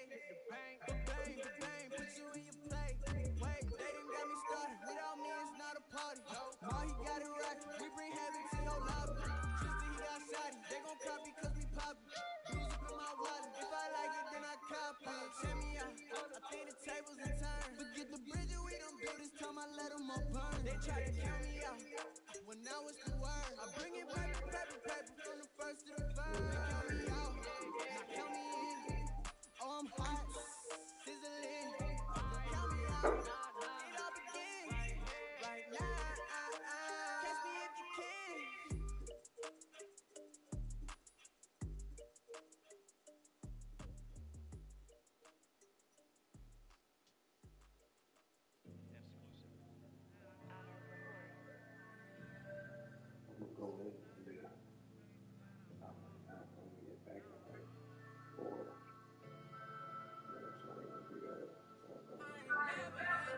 Bang, put you in your play. Wait, they done got me started. Without me, it's not a party. Ma, he got it right. We bring heaven to your lobby. Tristan, he got shotty. They gon' copy cause we poppin'. Blues up in my wallet. If I like it, then I copy it. Check me out. I think the tables and turn. Forget the bridges we don't build this time, I let them all burn. They try to count me out when I was the word. I bring it paper from the first to the third. They count me out, now count me in. Oh, I'm hot, sizzling. Count me out, it all begin. Right now, catch me if you can. I'm gonna go in and do that. I'm gonna get back in like 4. I'm gonna do that. So I'm gonna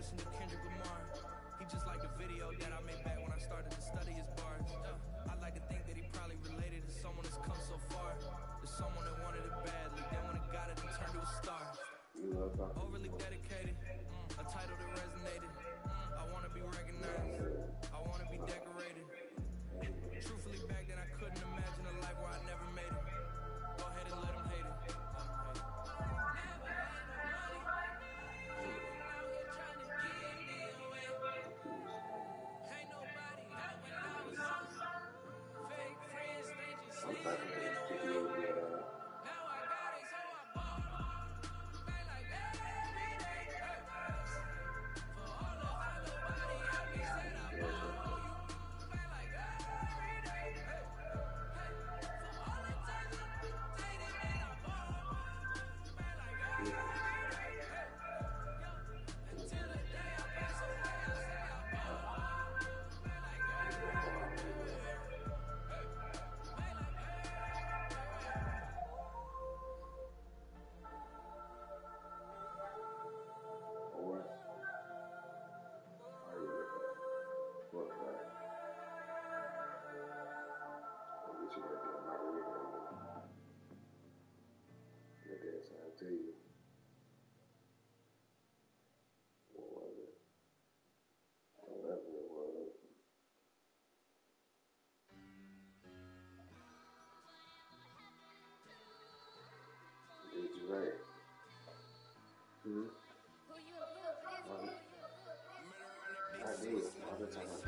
listen to Kendrick Lamar. He just like the video that I made back when I started to study his bars. I like to think that he probably related to someone that's come so far, to someone that wanted it badly, then when it got it, it turned to a star. Overly dedicated, a title that resonated. I wanna be recognized, I wanna be decorated. Truthfully, back then I couldn't imagine a life where I never made it. Go ahead and let them hate it. I'll tell you. What was it? Whatever it was. Did you right? I did. All the time.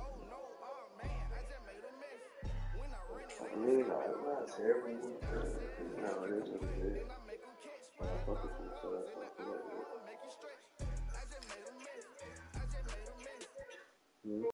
I mean, I'm not terrible. No, it is what it is. But I fuck with you, so that's why I feel like it.